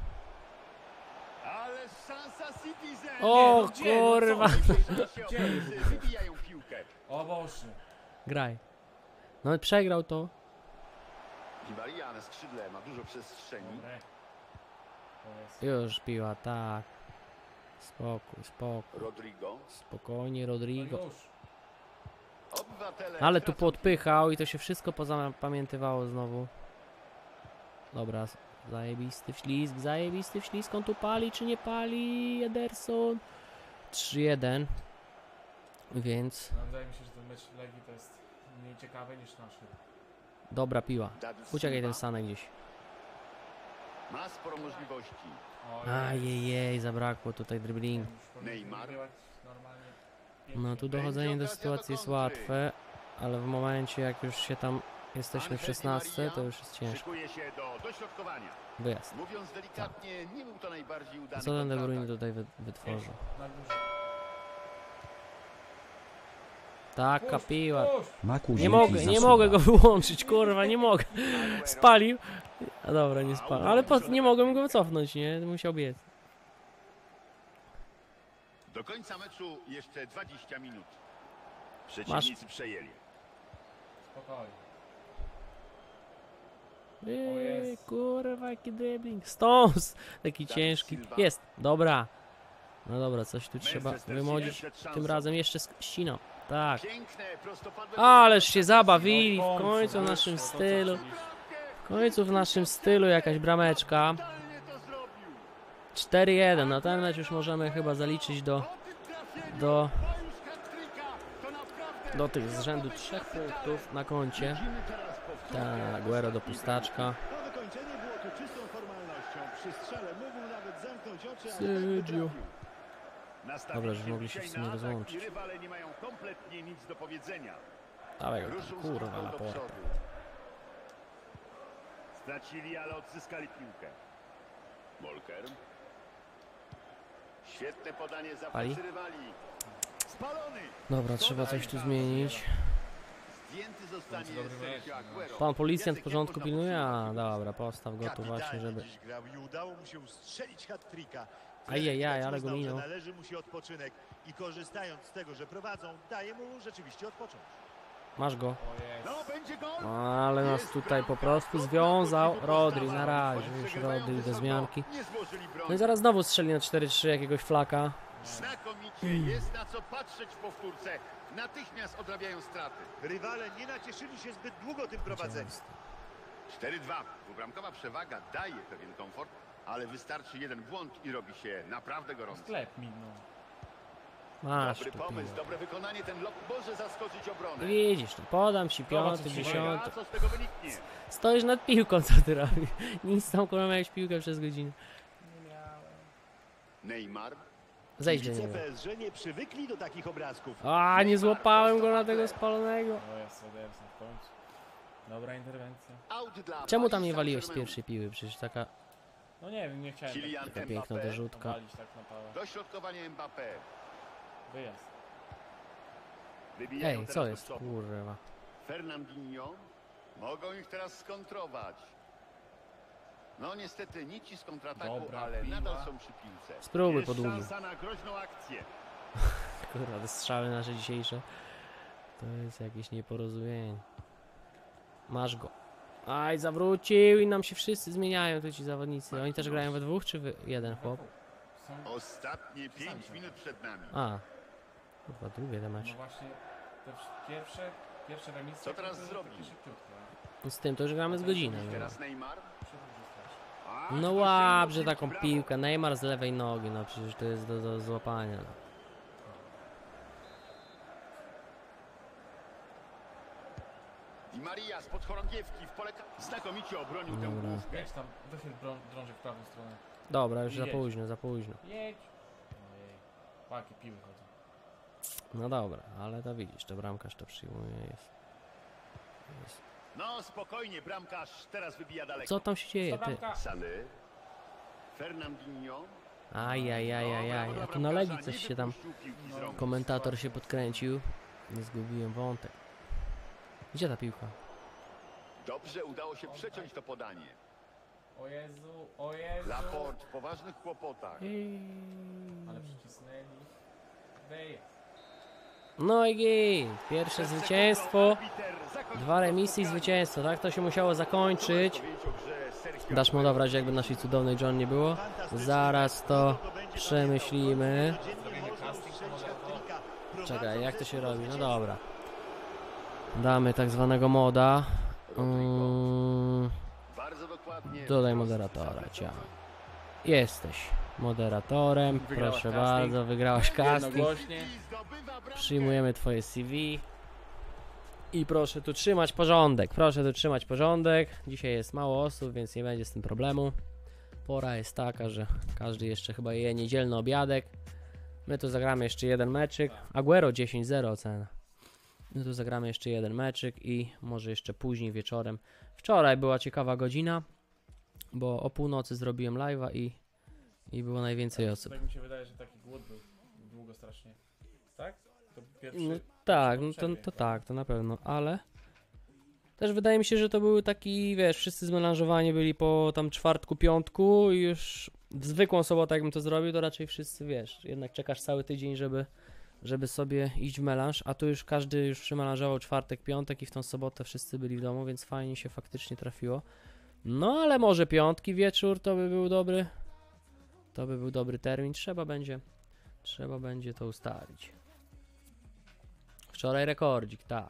Ale szansa Citizen. O, no gdzie? No kurwa. Wybijają piłkę. O Boże. Graj. No przegrał to. Di Maria na skrzydle ma dużo przestrzeni. Dobre. To jest. Już piła, tak. Spokój, spokój. Rodrigo. Spokojnie, No Rodrigo. już. Obywatele Ale tu tracą podpychał i to się wszystko pozapamiętywało znowu. Dobra, zajebisty wślizg. On tu pali czy nie pali? Ederson. 3-1. Więc No, wydaje mi się, że ten mecz Legii to jest mniej ciekawy niż nasz chyba. dobra piła. David Uciekaj Silva. ten Sanek gdzieś. Ma sporo możliwości. Ajejej, zabrakło tutaj dribbling. Neymar. No tu dochodzenie do sytuacji jest łatwe, ale w momencie jak już się tam jesteśmy w 16, to już jest ciężko. Szykuje się do dośrodkowania. Wyjazd. Mówiąc delikatnie, nie był to najbardziej udany Co ten De Bruyne kontratak. tutaj wytworzył? Na górze. Taka piła. Maku, Nie dzięki mogę, za nie suba. mogę go wyłączyć, kurwa, nie mogę. Aguero. Spalił. A dobra, nie spalił. Ale nie mogłem go cofnąć, nie? Musiał biec. Do końca meczu jeszcze 20 minut. Przeciwnicy przejęli. Spokojnie. jest. Kurwa, jaki dribbling. Stones! Taki ciężki. Silva. Jest, dobra. No dobra, coś tu trzeba Manchester wymodzić. City przed szansą. Tym razem jeszcze ścinam. Tak. Piękne, prostopadłe Ależ się podanie. zabawili No, w końcu w wyszło naszym to, co stylu. chcieliśmy. W końcu w naszym stylu jakaś brameczka. Totalnie to zrobił. 4-1. No ten mecz już możemy chyba zaliczyć do Po tym trafieniu Do- to już hat-tricka. To naprawdę tych z rzędu 3 punktów na koncie. Widzimy teraz powtórkę. Tak, Aguero do pustaczka. To wykończenie było tu czystą formalnością. Przy strzale mógł nawet zamknąć oczy, ale tak Sergio. potrafił. Nastawić Dobra, że mogli się w dzisiaj sumie na atak rozłączyć. i rywale nie mają kompletnie nic do powiedzenia. Dawaj go Ruszył tam, z kurwa, piłką na do portę. przodu. Stracili, ale odzyskali piłkę. Molker. Świetne podanie za Pali? plecy rywali. Spalony. Dobra, trzeba coś tu zmienić. Zdjęty zostanie Dobry mecz, Sergio no. Aguero. Pan policjant w Jacek, porządku jak pilnuje? można A, podsumować dobra, postaw go tu właśnie, żeby... Dziś grał i udało mu się strzelić hat-tricka. Ajajaj, ale go Uznał, że minął. należy mu się odpoczynek i korzystając z tego, że prowadzą, daje mu rzeczywiście odpocząć. Masz go. O jest. No, będzie gol. Ale nas tutaj po prostu związał. Rodri na razie, już Rodri do zmianki. Nie złożyli broni. No i zaraz znowu strzeli na 4-3 jakiegoś flaka. Znakomicie, jest na co patrzeć w powtórce. Natychmiast odrabiają straty. Rywale nie nacieszyli się zbyt długo tym prowadzeniem. 4-2. Dwubramkowa przewaga daje pewien komfort, ale wystarczy jeden błąd i robi się naprawdę gorąco. Sklep minął. Masz Dobry tu pomysł, piłę. dobre wykonanie, ten lot może zaskoczyć obronę. Widzisz, no podam ci piąty, Zobacz, dziesiąty. A co z tego wyniknie? Stoisz nad piłką, co ty robisz? Nic tam kurwa miałeś piłkę przez godzinę. Nie miałem. Neymar. Zejdź do Kibice niego. PSG nie przywykli do takich obrazków. A, nie złapałem go na tego spalonego. O jest, Ederson w końcu. Dobra interwencja. Out dla Czemu tam Paris nie waliłeś z Saint-Germain. pierwszej piły? Przecież taka No nie wiem, nie chciałem Kylian tak piękna Mbappé. dorzutka. walić tak na pałę. Dośrodkowanie Mbappé. Wyjazd. Wybijają Ej, co teraz jest? do przodu. Kurwa. Fernandinho. Mogą ich teraz skontrować. No niestety nici z kontrataku, Dobra ale piła. nadal są przy piłce. Spróbuj Jest po długim. szansa na groźną akcję. Kurwa, te strzały nasze dzisiejsze. To jest jakieś nieporozumienie. Masz go. Aj, zawrócił i nam się wszyscy zmieniają tu ci zawodnicy. Oni też grają we dwóch, czy jeden chłop? Są... Ostatnie 5 minut przed nami. A. Kurwa, drugie te No masz. właśnie, te pierwsze remisy... Co teraz to zrobi? takie szybciutko. Z tym to już gramy z godzinę. No, Teraz Neymar. A, no to łabrze silny taką brawo. piłkę. Neymar z lewej nogi, no przecież to jest do złapania. No. Di Maria spod chorągiewki w pole... Znakomicie obronił tę Dobra. główkę. Jedź tam, wychyl drążek w prawą stronę. Dobra, już za Jedź. późno, za późno. Jedź. Ojej. Jakie piły chodzą. No dobra, ale to widzisz, to bramkarz to przyjmuje, jest. No spokojnie, bramkarz teraz wybija daleko. Co tam się dzieje, ty? Bramka. Sany. Fernandinho. Ajajajajaj, a tu na Legii coś się tam... No. Komentator się podkręcił. Nie zgubiłem wątek. Gdzie ta piłka? Dobrze udało się przeciąć to podanie. O Jezu, o Jezu. Laporte w poważnych kłopotach. Ale przycisnęli. Wyjazd. No i git, pierwsze zwycięstwo. 2 remisy i zwycięstwo, tak? To się musiało zakończyć. Dasz mu dobrać, jakby naszej cudownej John nie było. Zaraz to przemyślimy. Czekaj, jak to się robi? No dobra. Damy tak zwanego moda. Bardzo dokładnie. Dodaj moderatora, ciao. Jesteś moderatorem, Wygrałaś proszę casting. bardzo, wygrałaś casting. Jednogłośnie. Przyjmujemy twoje CV. I proszę tu trzymać porządek, proszę tu trzymać porządek. Dzisiaj jest mało osób, więc nie będzie z tym problemu. Pora jest taka, że każdy jeszcze chyba je niedzielny obiadek. My tu zagramy jeszcze jeden meczyk. Aguero 10-0 ocena. My tu zagramy jeszcze jeden meczyk i może jeszcze później wieczorem. Wczoraj była ciekawa godzina, bo o północy zrobiłem live'a i było najwięcej osób. Tak mi się wydaje, że taki głód był długo strasznie. Tak? To pierwszy... No tak, no przerwie, to tak, to na pewno, ale też wydaje mi się, że to były taki, wiesz, wszyscy zmelanżowani byli po tam czwartku, piątku i już w zwykłą sobotę jakbym to zrobił, to raczej wszyscy, wiesz, jednak czekasz cały tydzień, żeby sobie iść w melanż, a tu już każdy już przemelanżował czwartek, piątek i w tą sobotę wszyscy byli w domu, więc fajnie się faktycznie trafiło. No ale może piątki wieczór to by był dobry termin, trzeba będzie to ustalić. Wczoraj rekordzik, tak.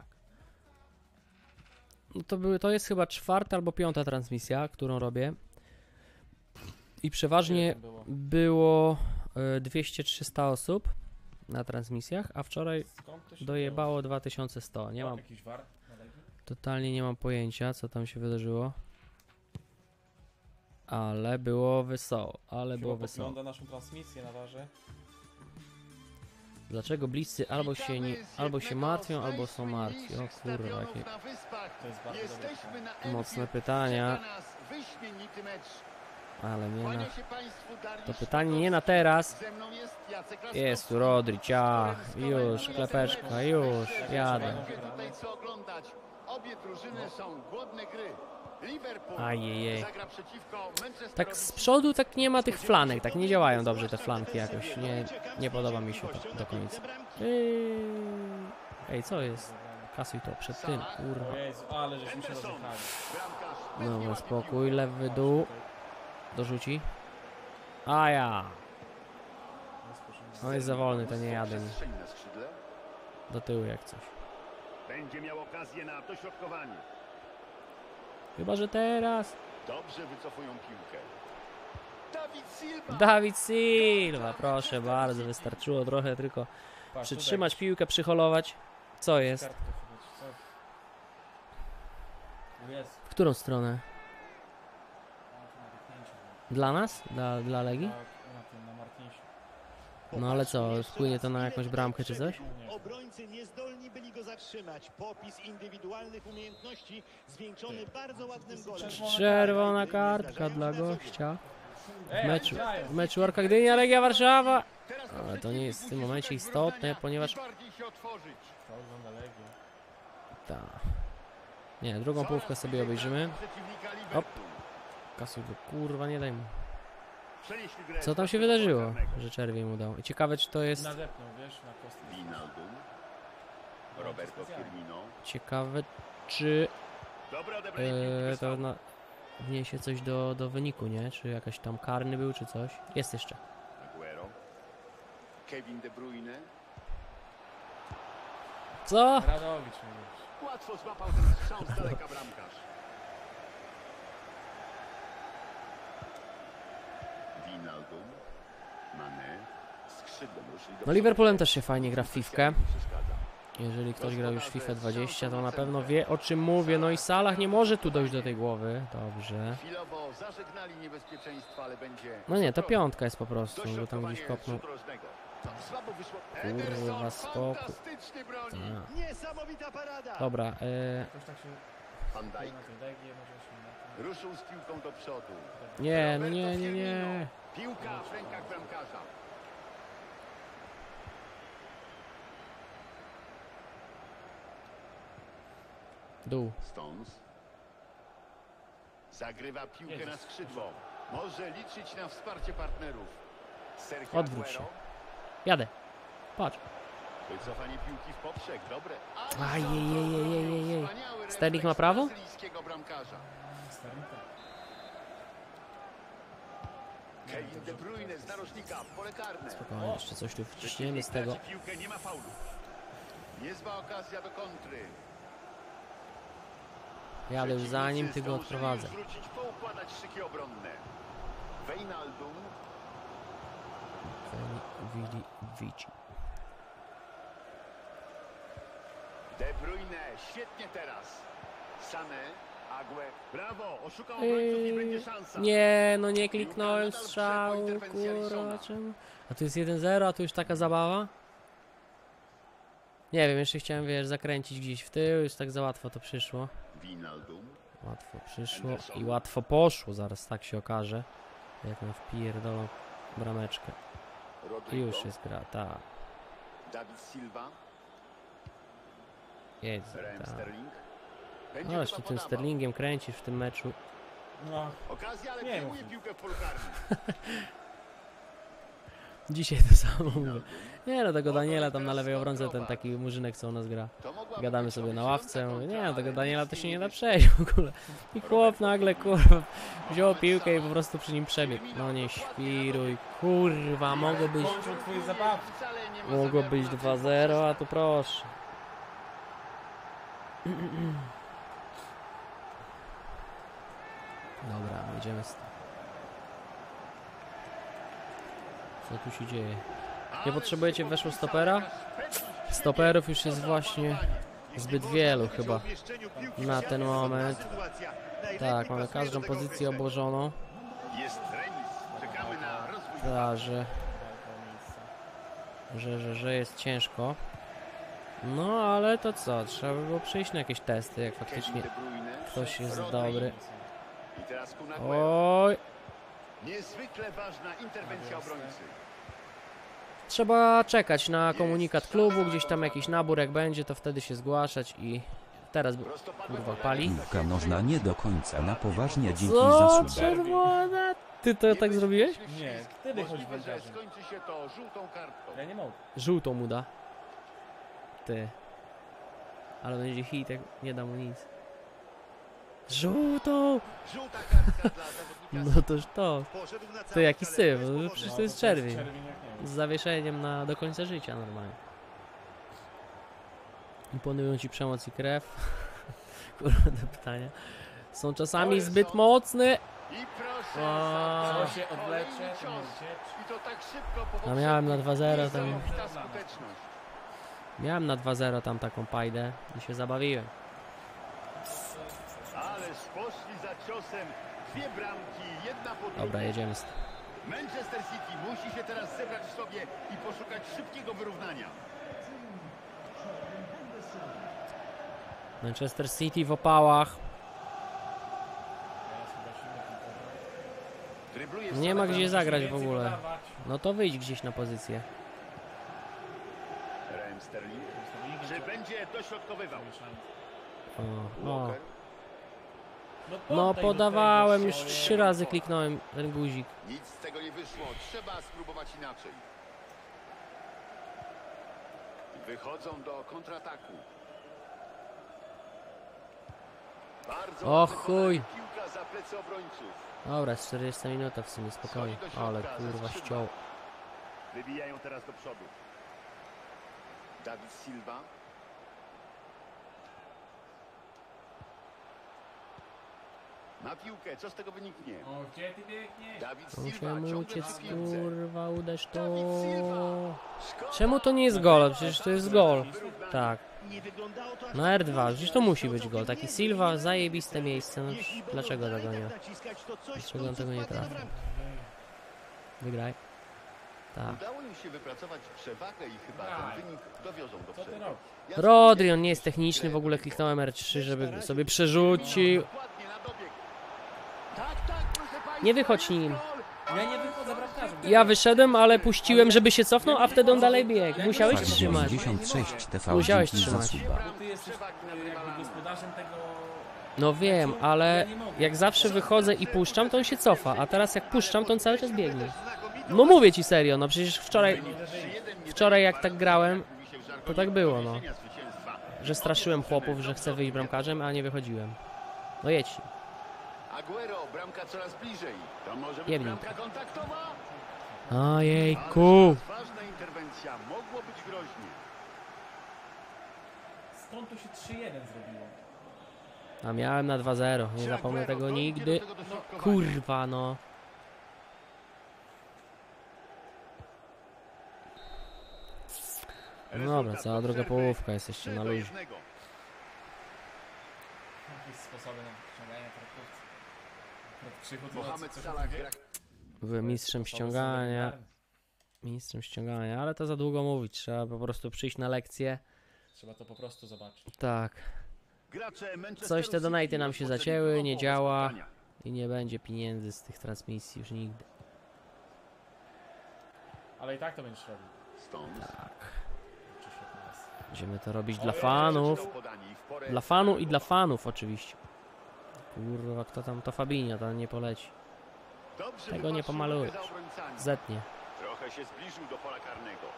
No to jest chyba 4. albo 5. transmisja, którą robię. I przeważnie było 200-300 osób na transmisjach, a wczoraj Skąd to się dojebało 2100. Nie mam, Jakiś war na Legii? totalnie nie mam pojęcia, co tam się wydarzyło. Ale było wesoło, Chyba podgląda naszą transmisję na warze. Dlaczego bliscy albo się martwią, albo są martwi? O kurwa, jakie To jest bardzo dobre. mocne pytania. Wyśmienity mecz. Ale nie na... Kłania się państwu Dariusz To pytanie nie na teraz. Ze mną jest Jacek Jest tu Laskowski. Rodri, ciach, już, klepeczka, już, jadę. Będzie tutaj co oglądać. Obie drużyny są głodne gry. Liverpool Ajejej. zagra przeciwko Manchesterowi. Tak z przodu tak nie ma tych flanek, tak nie działają dobrze te flanki jakoś, nie podoba mi się to do końca. Ej, co jest? Kasuj to przed tym, kurwa. O Jezu, ale żeśmy się rozjechali. Bramkarz bez Dobra, nieładnie spokój, lewy dół. Dorzuci. A ja. No jest za wolny, to nie jadę. Nie. Przestrzeń na skrzydle. Do tyłu jak coś. Będzie miał okazję na dośrodkowanie. Chyba, że teraz. Dobrze wycofują piłkę. Dawid Silva. Dawid Silva, proszę bardzo, wystarczyło trochę tylko Patrz, przytrzymać piłkę, przyholować. Co jest? Kartkę chyba, czy co? O Jezu. W którą stronę? A, to na wypchnięciu było. Dla nas? Dla Legii? Tak, na tym, na Martinsiu. No ale co, wpłynie to na jakąś bramkę czy coś? Obrońcy niezdolni byli go zatrzymać. Popis indywidualnych umiejętności zwieńczony bardzo ładnym golem. Czerwona kartka dla gościa. Grają. W meczu Arka Gdynia, Legia Warszawa. Ale to nie jest w tym momencie istotne, ponieważ... Bardziej się otworzyć. To ogląda Legię. Ta. Nie, drugą połówkę sobie obejrzymy. Przeciwnika Hop. Liverpool. Kasuj go, kurwa, nie daj mu. Przenieśli grę Co tam się do wydarzyło, karnego. że czerwiej mu dał? I ciekawe, czy to jest... Nadepnął, wiesz, na kostkę. Wijnaldum. Roberto Firmino. Ciekawe, czy Dobre odebranie piłki to wniesie coś do wyniku, nie? Czy jakaś tam karny był, czy coś? Jest jeszcze. Aguero. Kevin De Bruyne. Co? Radowicz mówisz. Łatwo złapał ten strzał z daleka bramkarz. Wijnaldum. Mane. Skrzydłem ruszyli do No Liverpoolem też się fajnie gra w przodu. fifkę. Przeszkadza. Jeżeli ktoś grał już w FIFA 20, to na pewno wie, o czym mówię. No i Salah nie może tu dojść do tej głowy. Dobrze. Chwilowo zażegnali niebezpieczeństwo, ale będzie... No nie, to piątka jest po prostu, bo tam Dośrodkowanie gdzieś kopnął. z rzutu rożnego. To słabo wyszło. Kurwa, Ederson spokój. fantastycznie broni. Tak. Niesamowita parada. Dobra, Jakoś tak się... Van Na Dijk tej Legii może się na tym... ruszył z piłką do przodu. nie, no Roberto nie. Firmino. Piłka w rękach bramkarza. Dół. Stones. Zagrywa piłkę Jezus. na skrzydło. Może liczyć na wsparcie partnerów. Sergio Odwróć się. Aguero. Jadę. Patrz. Wycofanie piłki w poprzek. Dobre. Ajejejejejejej. Wspaniały Sterling ma refleks prawo? brazylijskiego bramkarza. Starita. Kevin De Bruyne z narożnika w pole karne. Spokojnie, jeszcze coś tu wciśniemy z tego. Traci piłkę, nie ma faulu. Niezła okazja do kontry. Jadę już za nim, ty go Zdążyli odprowadzę. już wrócić, poukładać szyki obronne. Wijnaldum. Wili, Vici. De Bruyne, świetnie teraz. Sane, Aguero. Brawo, oszukał obrońców i będzie szansa. Nie, no nie kliknąłem strzału, kurwa, czemu? A tu jest 1-0, a tu już taka zabawa? Nie wiem, jeszcze chciałem, wiesz, zakręcić gdzieś w tył, już tak za łatwo to przyszło. Wijnaldum. Łatwo przyszło i łatwo poszło, zaraz tak się okaże. Jak na wpierdolą brameczkę. I Rodrigo. już jest gra, tak. David Silva. Jest, Raheem tak. Sterling. No Będzie jeszcze chyba tym podawał. Sterlingiem kręcisz w tym meczu. No, Okazja, ale Nie przejmuje mów. piłkę w polu karnym. Dzisiaj to samo mówię. Nie no, tego Daniela tam na lewej obrońce, ten taki murzynek co u nas gra. To mogła Gadamy być sobie na obiecująca ławce, mówię, kontra, nie no, tego ale Daniela nic to z się niej nie da wyszło. przejść w ogóle. I chłop nagle, kurwa, wziął piłkę i po prostu przy nim przebiegł. No nie świruj, kurwa, mogło być, kończą twoje zabawy. Wcale nie ma mogło zamiaru być na tym 2-0, a tu proszę. Dobra, idziemy z tym. Co tu się dzieje? Nie potrzebujecie weszło stopera? Stoperów już jest właśnie zbyt wielu chyba na ten moment. Tak, mamy każdą pozycję obłożoną. Jest remis. Czekamy na rozwój. Tak, że jest ciężko. No ale to co? Trzeba by było przejść na jakieś testy, jak faktycznie Kevin De Bruyne. ktoś jest Rodri. dobry. I teraz Kun Aguero. Oj! Niezwykle ważna interwencja obrońcy. Trzeba czekać na komunikat klubu, gdzieś tam jakiś nabór jak będzie, to wtedy się zgłaszać i teraz Prostopadłe kurwa podanie. pali. Piłka nożna nie do końca na poważnie, dzięki Co? za suba. Czerwona? Ty to tak zrobiłeś? Nie, wtedy chodź Możliwe, że bramkarzem. skończy się to żółtą kartką. Ja nie mogę. Żółtą mu da. Ty. Ale będzie hit, jak nie da mu nic. Żółtą! Żółta kartka dla zawodnika. No toż to. Poszedł na To całą jaki skalę syf, bez no, powodu. przecież to jest No, czerwień. Czerwień jak nie wiem. Z zawieszeniem do końca życia normalnie. Imponują ci przemoc i krew? Kurde pytania. Są czasami zbyt mocne. I proszę, O. Co się odwlecze, kolejny to cios. nie uciecz. I to tak szybko po A miałem na 2-0 tam. Niesamowita skuteczność. Miałem na 2-0 tam taką pajdę i się zabawiłem. Ależ poszli za ciosem. Dwie bramki, jedna po drugiej. Dobra, jedziemy z tym. Manchester City musi się teraz zebrać w sobie i poszukać szybkiego wyrównania. Manchester City w opałach. Teraz chyba silny tylko. Drybluje Nie ma gdzie zagrać w Więcej ogóle. dodawać. No to wyjdź gdzieś na pozycję. Raheem Sterling. Ustawili Czy będzie dośrodkowywał? zamieszanie. O. Walker. No poddaj do podawałem, tego już swoje- 3 razy kliknąłem ten guzik. Nic z tego nie wyszło. Trzeba spróbować inaczej. Wychodzą do kontrataku. Bardzo O ładne chuj. podanie. Piłka za plecy obrońców. Dobra, jest 40 minuta w sumie, spokojnie. Ale kurwa ściął. Wybijają teraz do przodu. David Silva. Na piłkę, co z tego wyniknie? O, gdzie ty biegniesz? Dawid Silva Musiałem ciągle uciec, przy piłce. kurwa, uderz to. Dawid Silva. Szkoda. Czemu to nie jest gol? Przecież to jest gol. Wyrównanie. Tak. Nie wyglądało to aż Na tak R2, groźnie, przecież to ale musi być całkiem gol. Taki niezłe. Silva, zajebiste miejsce. No, Jeśli będą dlaczego dalej tego tak nie? naciskać, to coś w Dlaczego on końcu tego nie wpadnie na trafi? bramkę. Wygraj. Tak. Udało im się wypracować przewagę i chyba Daj. ten wynik dowiozą do Co ty przerwy. robisz? Jasne, Rodri, on nie jest techniczny, w ogóle kliknąłem R3, żeby sobie przerzucił. Dokładnie na dobieg. Tak, proszę państwa, Nie wychodź jest nim. gol. Ja nie wychodzę bramkarzem. Ja wyszedłem, ale puściłem, żeby się cofnął, a wtedy on dalej biegł. Musiałeś Fakt trzymać. 96 TV Musiałeś dzięki za trzymać. suba. Bo ty jesteś jakby gospodarzem tego... No wiem, ale jak zawsze wychodzę i puszczam, to on się cofa, a teraz jak puszczam, to on cały czas biegnie. No mówię ci serio, no przecież wczoraj jak tak grałem, to tak było, no. Że straszyłem chłopów, że chcę wyjść bramkarzem, a nie wychodziłem. No jedź. Aguero, bramka coraz bliżej. To może być Jebnij. bramka kontaktowa? Ojejku. Ważna interwencja, mogło być groźnie. Skąd to się 3-1 zrobiło? A miałem na 2-0, nie Czy zapomnę Aguero tego dojdzie nigdy. do tego dośrodkowania? Kurwa no. No dobra, Rezultat cała po druga przerwie połówka jest jeszcze na 3-1. luzie. Jakieś sposoby na ściąganie traktowców. Krzychu to Mohamed coś Salah wie? gra Byłem mistrzem Sposoby są ściągania. legendarne. Mistrzem ściągania, ale to za długo mówić. Trzeba po prostu przyjść na lekcję. Trzeba to po prostu zobaczyć. Tak. Gracze Manchesteru Coś te donaty City nam się rozpoczęli zacięły, drugą nie połowę działa. spotkania. I nie będzie pieniędzy z tych transmisji już nigdy. Ale i tak to będziesz robił. Stones. Czy świetnie jest. Będziemy to robić O, dla ja fanów. Przeczytał podanie i w porę Dla fanu i dla fanów oczywiście. Kurwa, kto tam to Fabinho, to nie poleci. Dobrze Tego nie wypatrzył pomalujesz. za obrońcami. Zetnie. Trochę się zbliżył do pola karnego.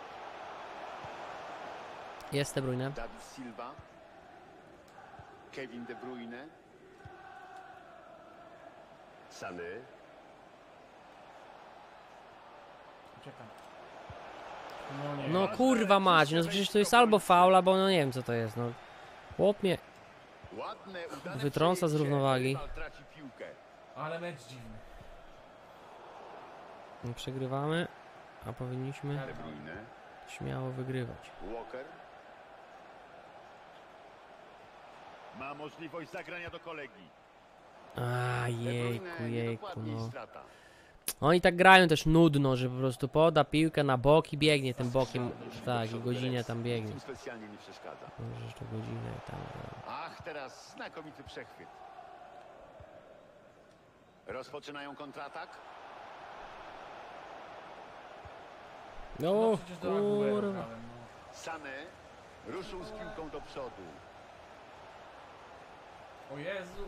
Jest De Bruyne. David Silva. Kevin De Bruyne. Sané. Uciekam. No nie. No kurwa mać, no przecież to jest albo faul, albo no nie wiem co to jest, no. Chłop mnie Ładne, udane wytrąca z przejęcie. równowagi. Rywal traci piłkę. Ale mecz dziwny. Przegrywamy, a powinniśmy De Bruyne. śmiało wygrywać. Walker. Ma możliwość zagrania do kolegi. A De jejku, Bruyne jejku, niedokładnie i no. strata. Oni tak grają też nudno, że po prostu poda piłkę na bok i biegnie tym bokiem. Tak, i godzinę tam biegnie. Tym specjalnie nie przeszkadza. Możesz to godzinę i tam. Ach, teraz znakomity przechwyt. Rozpoczynają kontratak. No, przecież do Aguero kurwa. grałem, no. Sané ruszył z piłką do przodu. O Jezu.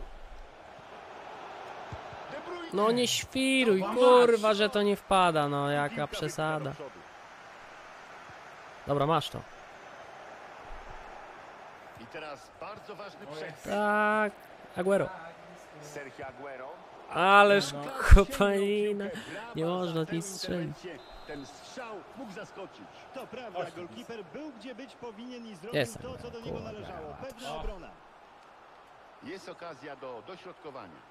De Bruyne. No nie świruj, kurwa, że to nie wpada, no jaka Piłka wypcha przesada. do przodu. Dobra, masz to. I teraz bardzo ważny przechwyt. Tak, Aguero. Sergio Aguero. Ależ No. kopanina. Brawa Nie za można tę nic strzelić. interwencję. Ten strzał mógł zaskoczyć. To prawda, Ośmiu. golkiper był gdzie być powinien i zrobił Jest. to, co do niego należało. Pewna O. obrona. Jest okazja do dośrodkowania.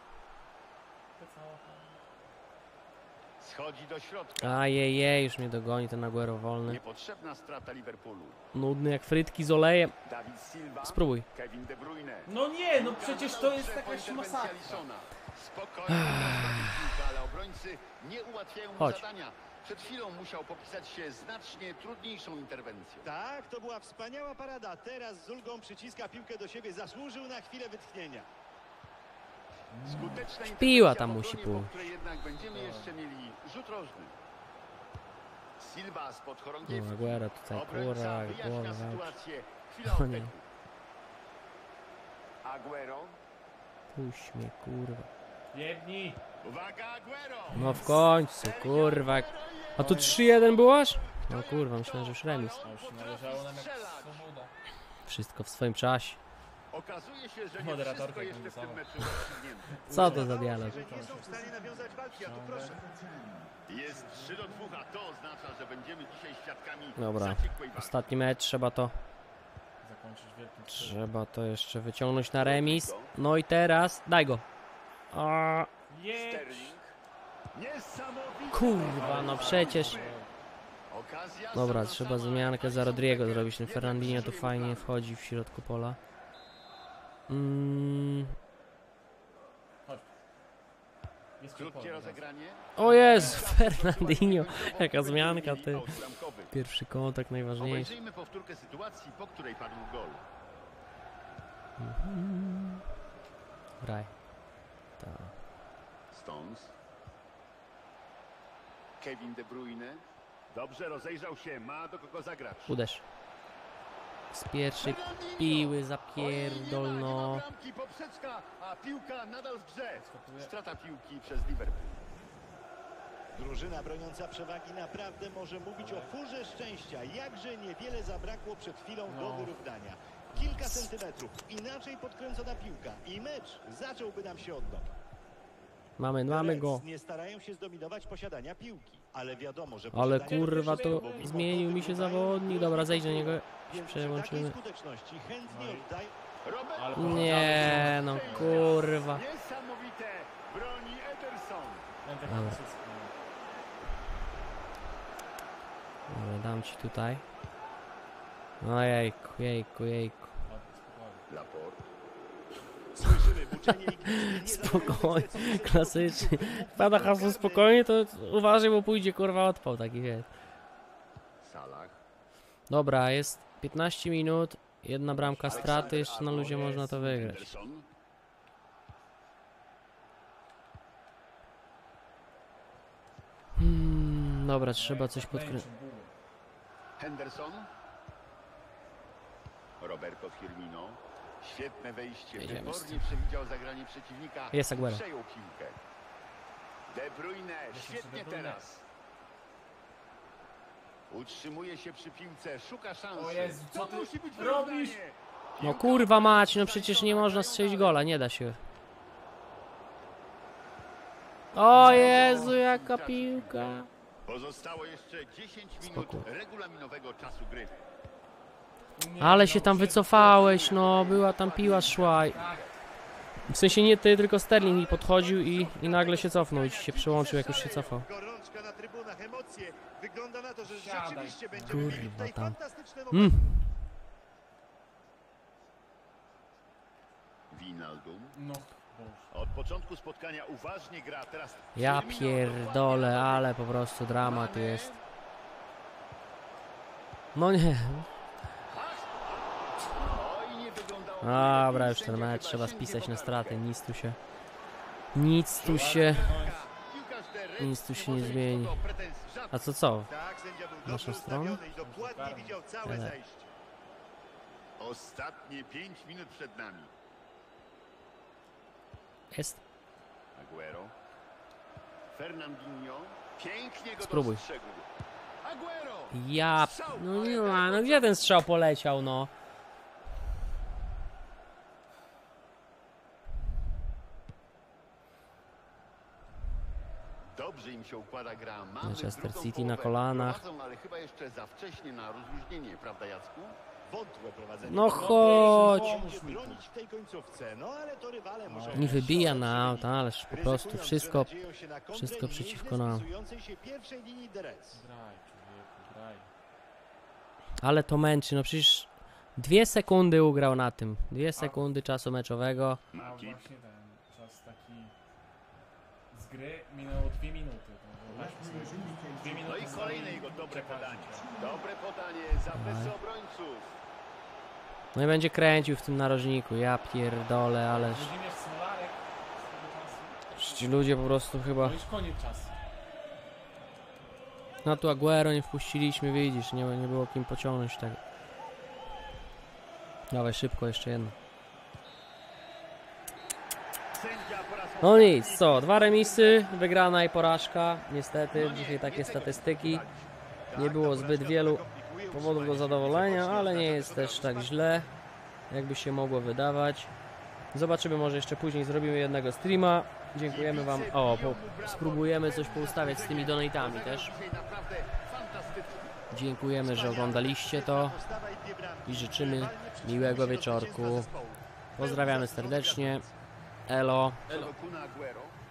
Schodzi do środka. Ajejej, już mnie dogoni ten Aguero wolny. Niepotrzebna strata Liverpoolu. Nudny jak frytki z olejem. Dawid Silva. Spróbuj. Kevin De Bruyne. No nie, no przecież to jest Dobrze, jakaś interwencja masakra. Alissona. Spokojnie, piłka, ale obrońcy nie ułatwiają mu Chodź. zadania. Przed chwilą musiał popisać się znacznie trudniejszą interwencją. Tak, to była wspaniała parada. Teraz z ulgą przyciska piłkę do siebie. Zasłużył na chwilę wytchnienia. Skuteczna Piła interwencja tam w musi obronie, po pójść. której jednak będziemy jeszcze mieli rzut rożny. Silva spod chorągiewki. No, Aguero tutaj, Obrońca kurwa, wyjaśnia głowa. sytuację. Chwila O nie. oddechu. Aguero. Puść mnie, kurwa. Jebnij. Uwaga, Aguero! No w końcu, kurwa. A tu 3-1 było aż? No kurwa, myślałem, że już remis. A już należało nam jak swoboda. Wszystko w swoim czasie. Okazuje się, że nie Moderatorka wszystko jeszcze w końcowa. tym meczu rozstrzygnięte. Co to za dialog? Że nie są w stanie nawiązać walki, a tu proszę. Jest 3-2, a to oznacza, że będziemy dzisiaj świadkami Dobra, zaciekłej walki. ostatni mecz, trzeba to Zakończyć wielkim cudem. Trzeba to jeszcze wyciągnąć na remis. No i teraz, daj go. A, Jedź. Sterling. Niesamowite. kurwa, no przecież. Okazja Dobra, sama trzeba sama. zmiankę za Rodriego zrobić. Ten Fernandinho tu fajnie wchodzi w środku pola. Chodź. Jest Krótkie pole, rozegranie. O Jezu, Fernandinho. Jaka zmianka, ty. Aut bramkowy. Pierwszy kontakt najważniejszy. Obejrzyjmy powtórkę sytuacji, po której padł gol. Graj. Tak. Stones. Kevin De Bruyne. Dobrze rozejrzał się, ma do kogo zagrać. Uderz. Z pierwszej piły zapierdol, Nie ma no. bramki, poprzeczka, a piłka nadal w grze. Strata piłki przez Liverpool. Drużyna broniąca przewagi naprawdę może mówić o furze szczęścia. Jakże niewiele zabrakło przed chwilą do wyrównania. Kilka centymetrów, inaczej podkręcona piłka i mecz zacząłby nam się od nowa. Mamy Reds go. nie starają się zdominować posiadania piłki, ale wiadomo, że Ale posiadanie kurwa, to piłki zmienił mi się zawodnik. Dobra, zejdź do niego. więc przy Przełączymy. takiej skuteczności chętnie oddają. Robert. Ale Nie, no kurwa. Niesamowite broni Ederson. Dobra. Dobra, dam ci tutaj. No jejku, jejku, jejku. Laporte. Słyszymy buczenie i gwizdki, nie Spokojnie, zadowolające z klasycznie. Pada hasło spokojnie, to uważaj, bo pójdzie kurwa odpał taki wie. Salah. Dobra, jest 15 minut, jedna bramka straty, jeszcze na luzie można to wygrać. Henderson. Dobra, trzeba coś podkręcić. Henderson. Roberto Firmino. Świetne wejście. Jedziemy z Wybornie przewidział zagranie przeciwnika. Jest Aguero. Przejął piłkę. De Bruyne. Świetnie De Bruyne. teraz. Utrzymuje się przy piłce. Szuka szansy. O Jezu, co To ty musi być robisz? wyrównanie. No kurwa mać, no przecież nie można strzelić gola, nie da się. O Jezu, jaka piłka. Pozostało jeszcze 10 minut Spokój. regulaminowego czasu gry. Nie, Ale się tam wycofałeś, no, była tam piła szła. W sensie nie ty, tylko Sterling mi podchodził i nagle się cofnął i ci się przyłączył, jak już się cofał. Gorączka na trybunach, emocje. Wygląda na to, że Siadaj. rzeczywiście będziemy mieli Kurwa tutaj tam. fantastyczne momenty. Wijnaldum. No, Boże. Od początku spotkania uważnie gra. Teraz Ja Firmino pierdolę, dokładnie ale po prostu dramat Mane. jest. No nie. Oj, nie wyglądało to Dobra, lepiej. już ten Sędzia mecz chyba trzeba sięgnie spisać po na kartkę. straty, nic tu się, Piłkarz de Reds nic tu się nie może mieć zmieni. o to pretensji żadnych. A co? Tak, sędzia był Naszą dobrze stronę? ustawiony i dokładnie widział całe Ale. zajście. Ostatnie 5 minut przed nami. Jest. Aguero. Fernandinho. Pięknie go Spróbuj. dostrzegł. Aguero. Ja, no nie ma, no gdzie ten strzał poleciał, no? się układa gra. Mamy Manchester drugą City na połowę. kolanach. Prowadzą, ale chyba jeszcze za wcześnie na rozluźnienie, prawda Jacku? Wątłe prowadzenie. No chodź! Będzie bronić w tej końcówce, no ale to rywale muszą... Nie wybija na auto, ależ po prostu Ryzykując, wszystko. że nadzieją się na kontrę wszystko i przeciwko nieźle nam. spisującej się pierwszej linii The Reds. Graj, człowieku, graj. Ale to męczy, no przecież 2 sekundy ugrał na tym. 2 sekundy czasu meczowego. A właśnie ten czas taki z gry minęło 2 minuty. To weźmy sobie 2 minuty. No i kolejne jego dobre Czekajcie. podanie. Dobre podanie za plecy obrońców. No i będzie kręcił w tym narożniku. Ja pierdolę, ależ Włodzimierz Smolarek z tego czasu. ci ludzie po prostu chyba... To już koniec czasu. No tu Aguero nie wpuściliśmy, widzisz, nie było kim pociągnąć tego. Dawaj szybko, jeszcze jedno. Sędzia po raz No nic, co, 2 remisy, wygrana i porażka. Niestety, dzisiaj takie statystyki. Nie było zbyt wielu powodów do zadowolenia, ale nie jest też tak źle, jakby się mogło wydawać. Zobaczymy, może jeszcze później zrobimy jednego streama. Dziękujemy wam. O, spróbujemy coś poustawiać z tymi donatami też. dzisiaj naprawdę fantastycznie. Dziękujemy, że oglądaliście to i życzymy miłego wieczorku. Pozdrawiamy serdecznie. Elo. Co do Kuna Aguero,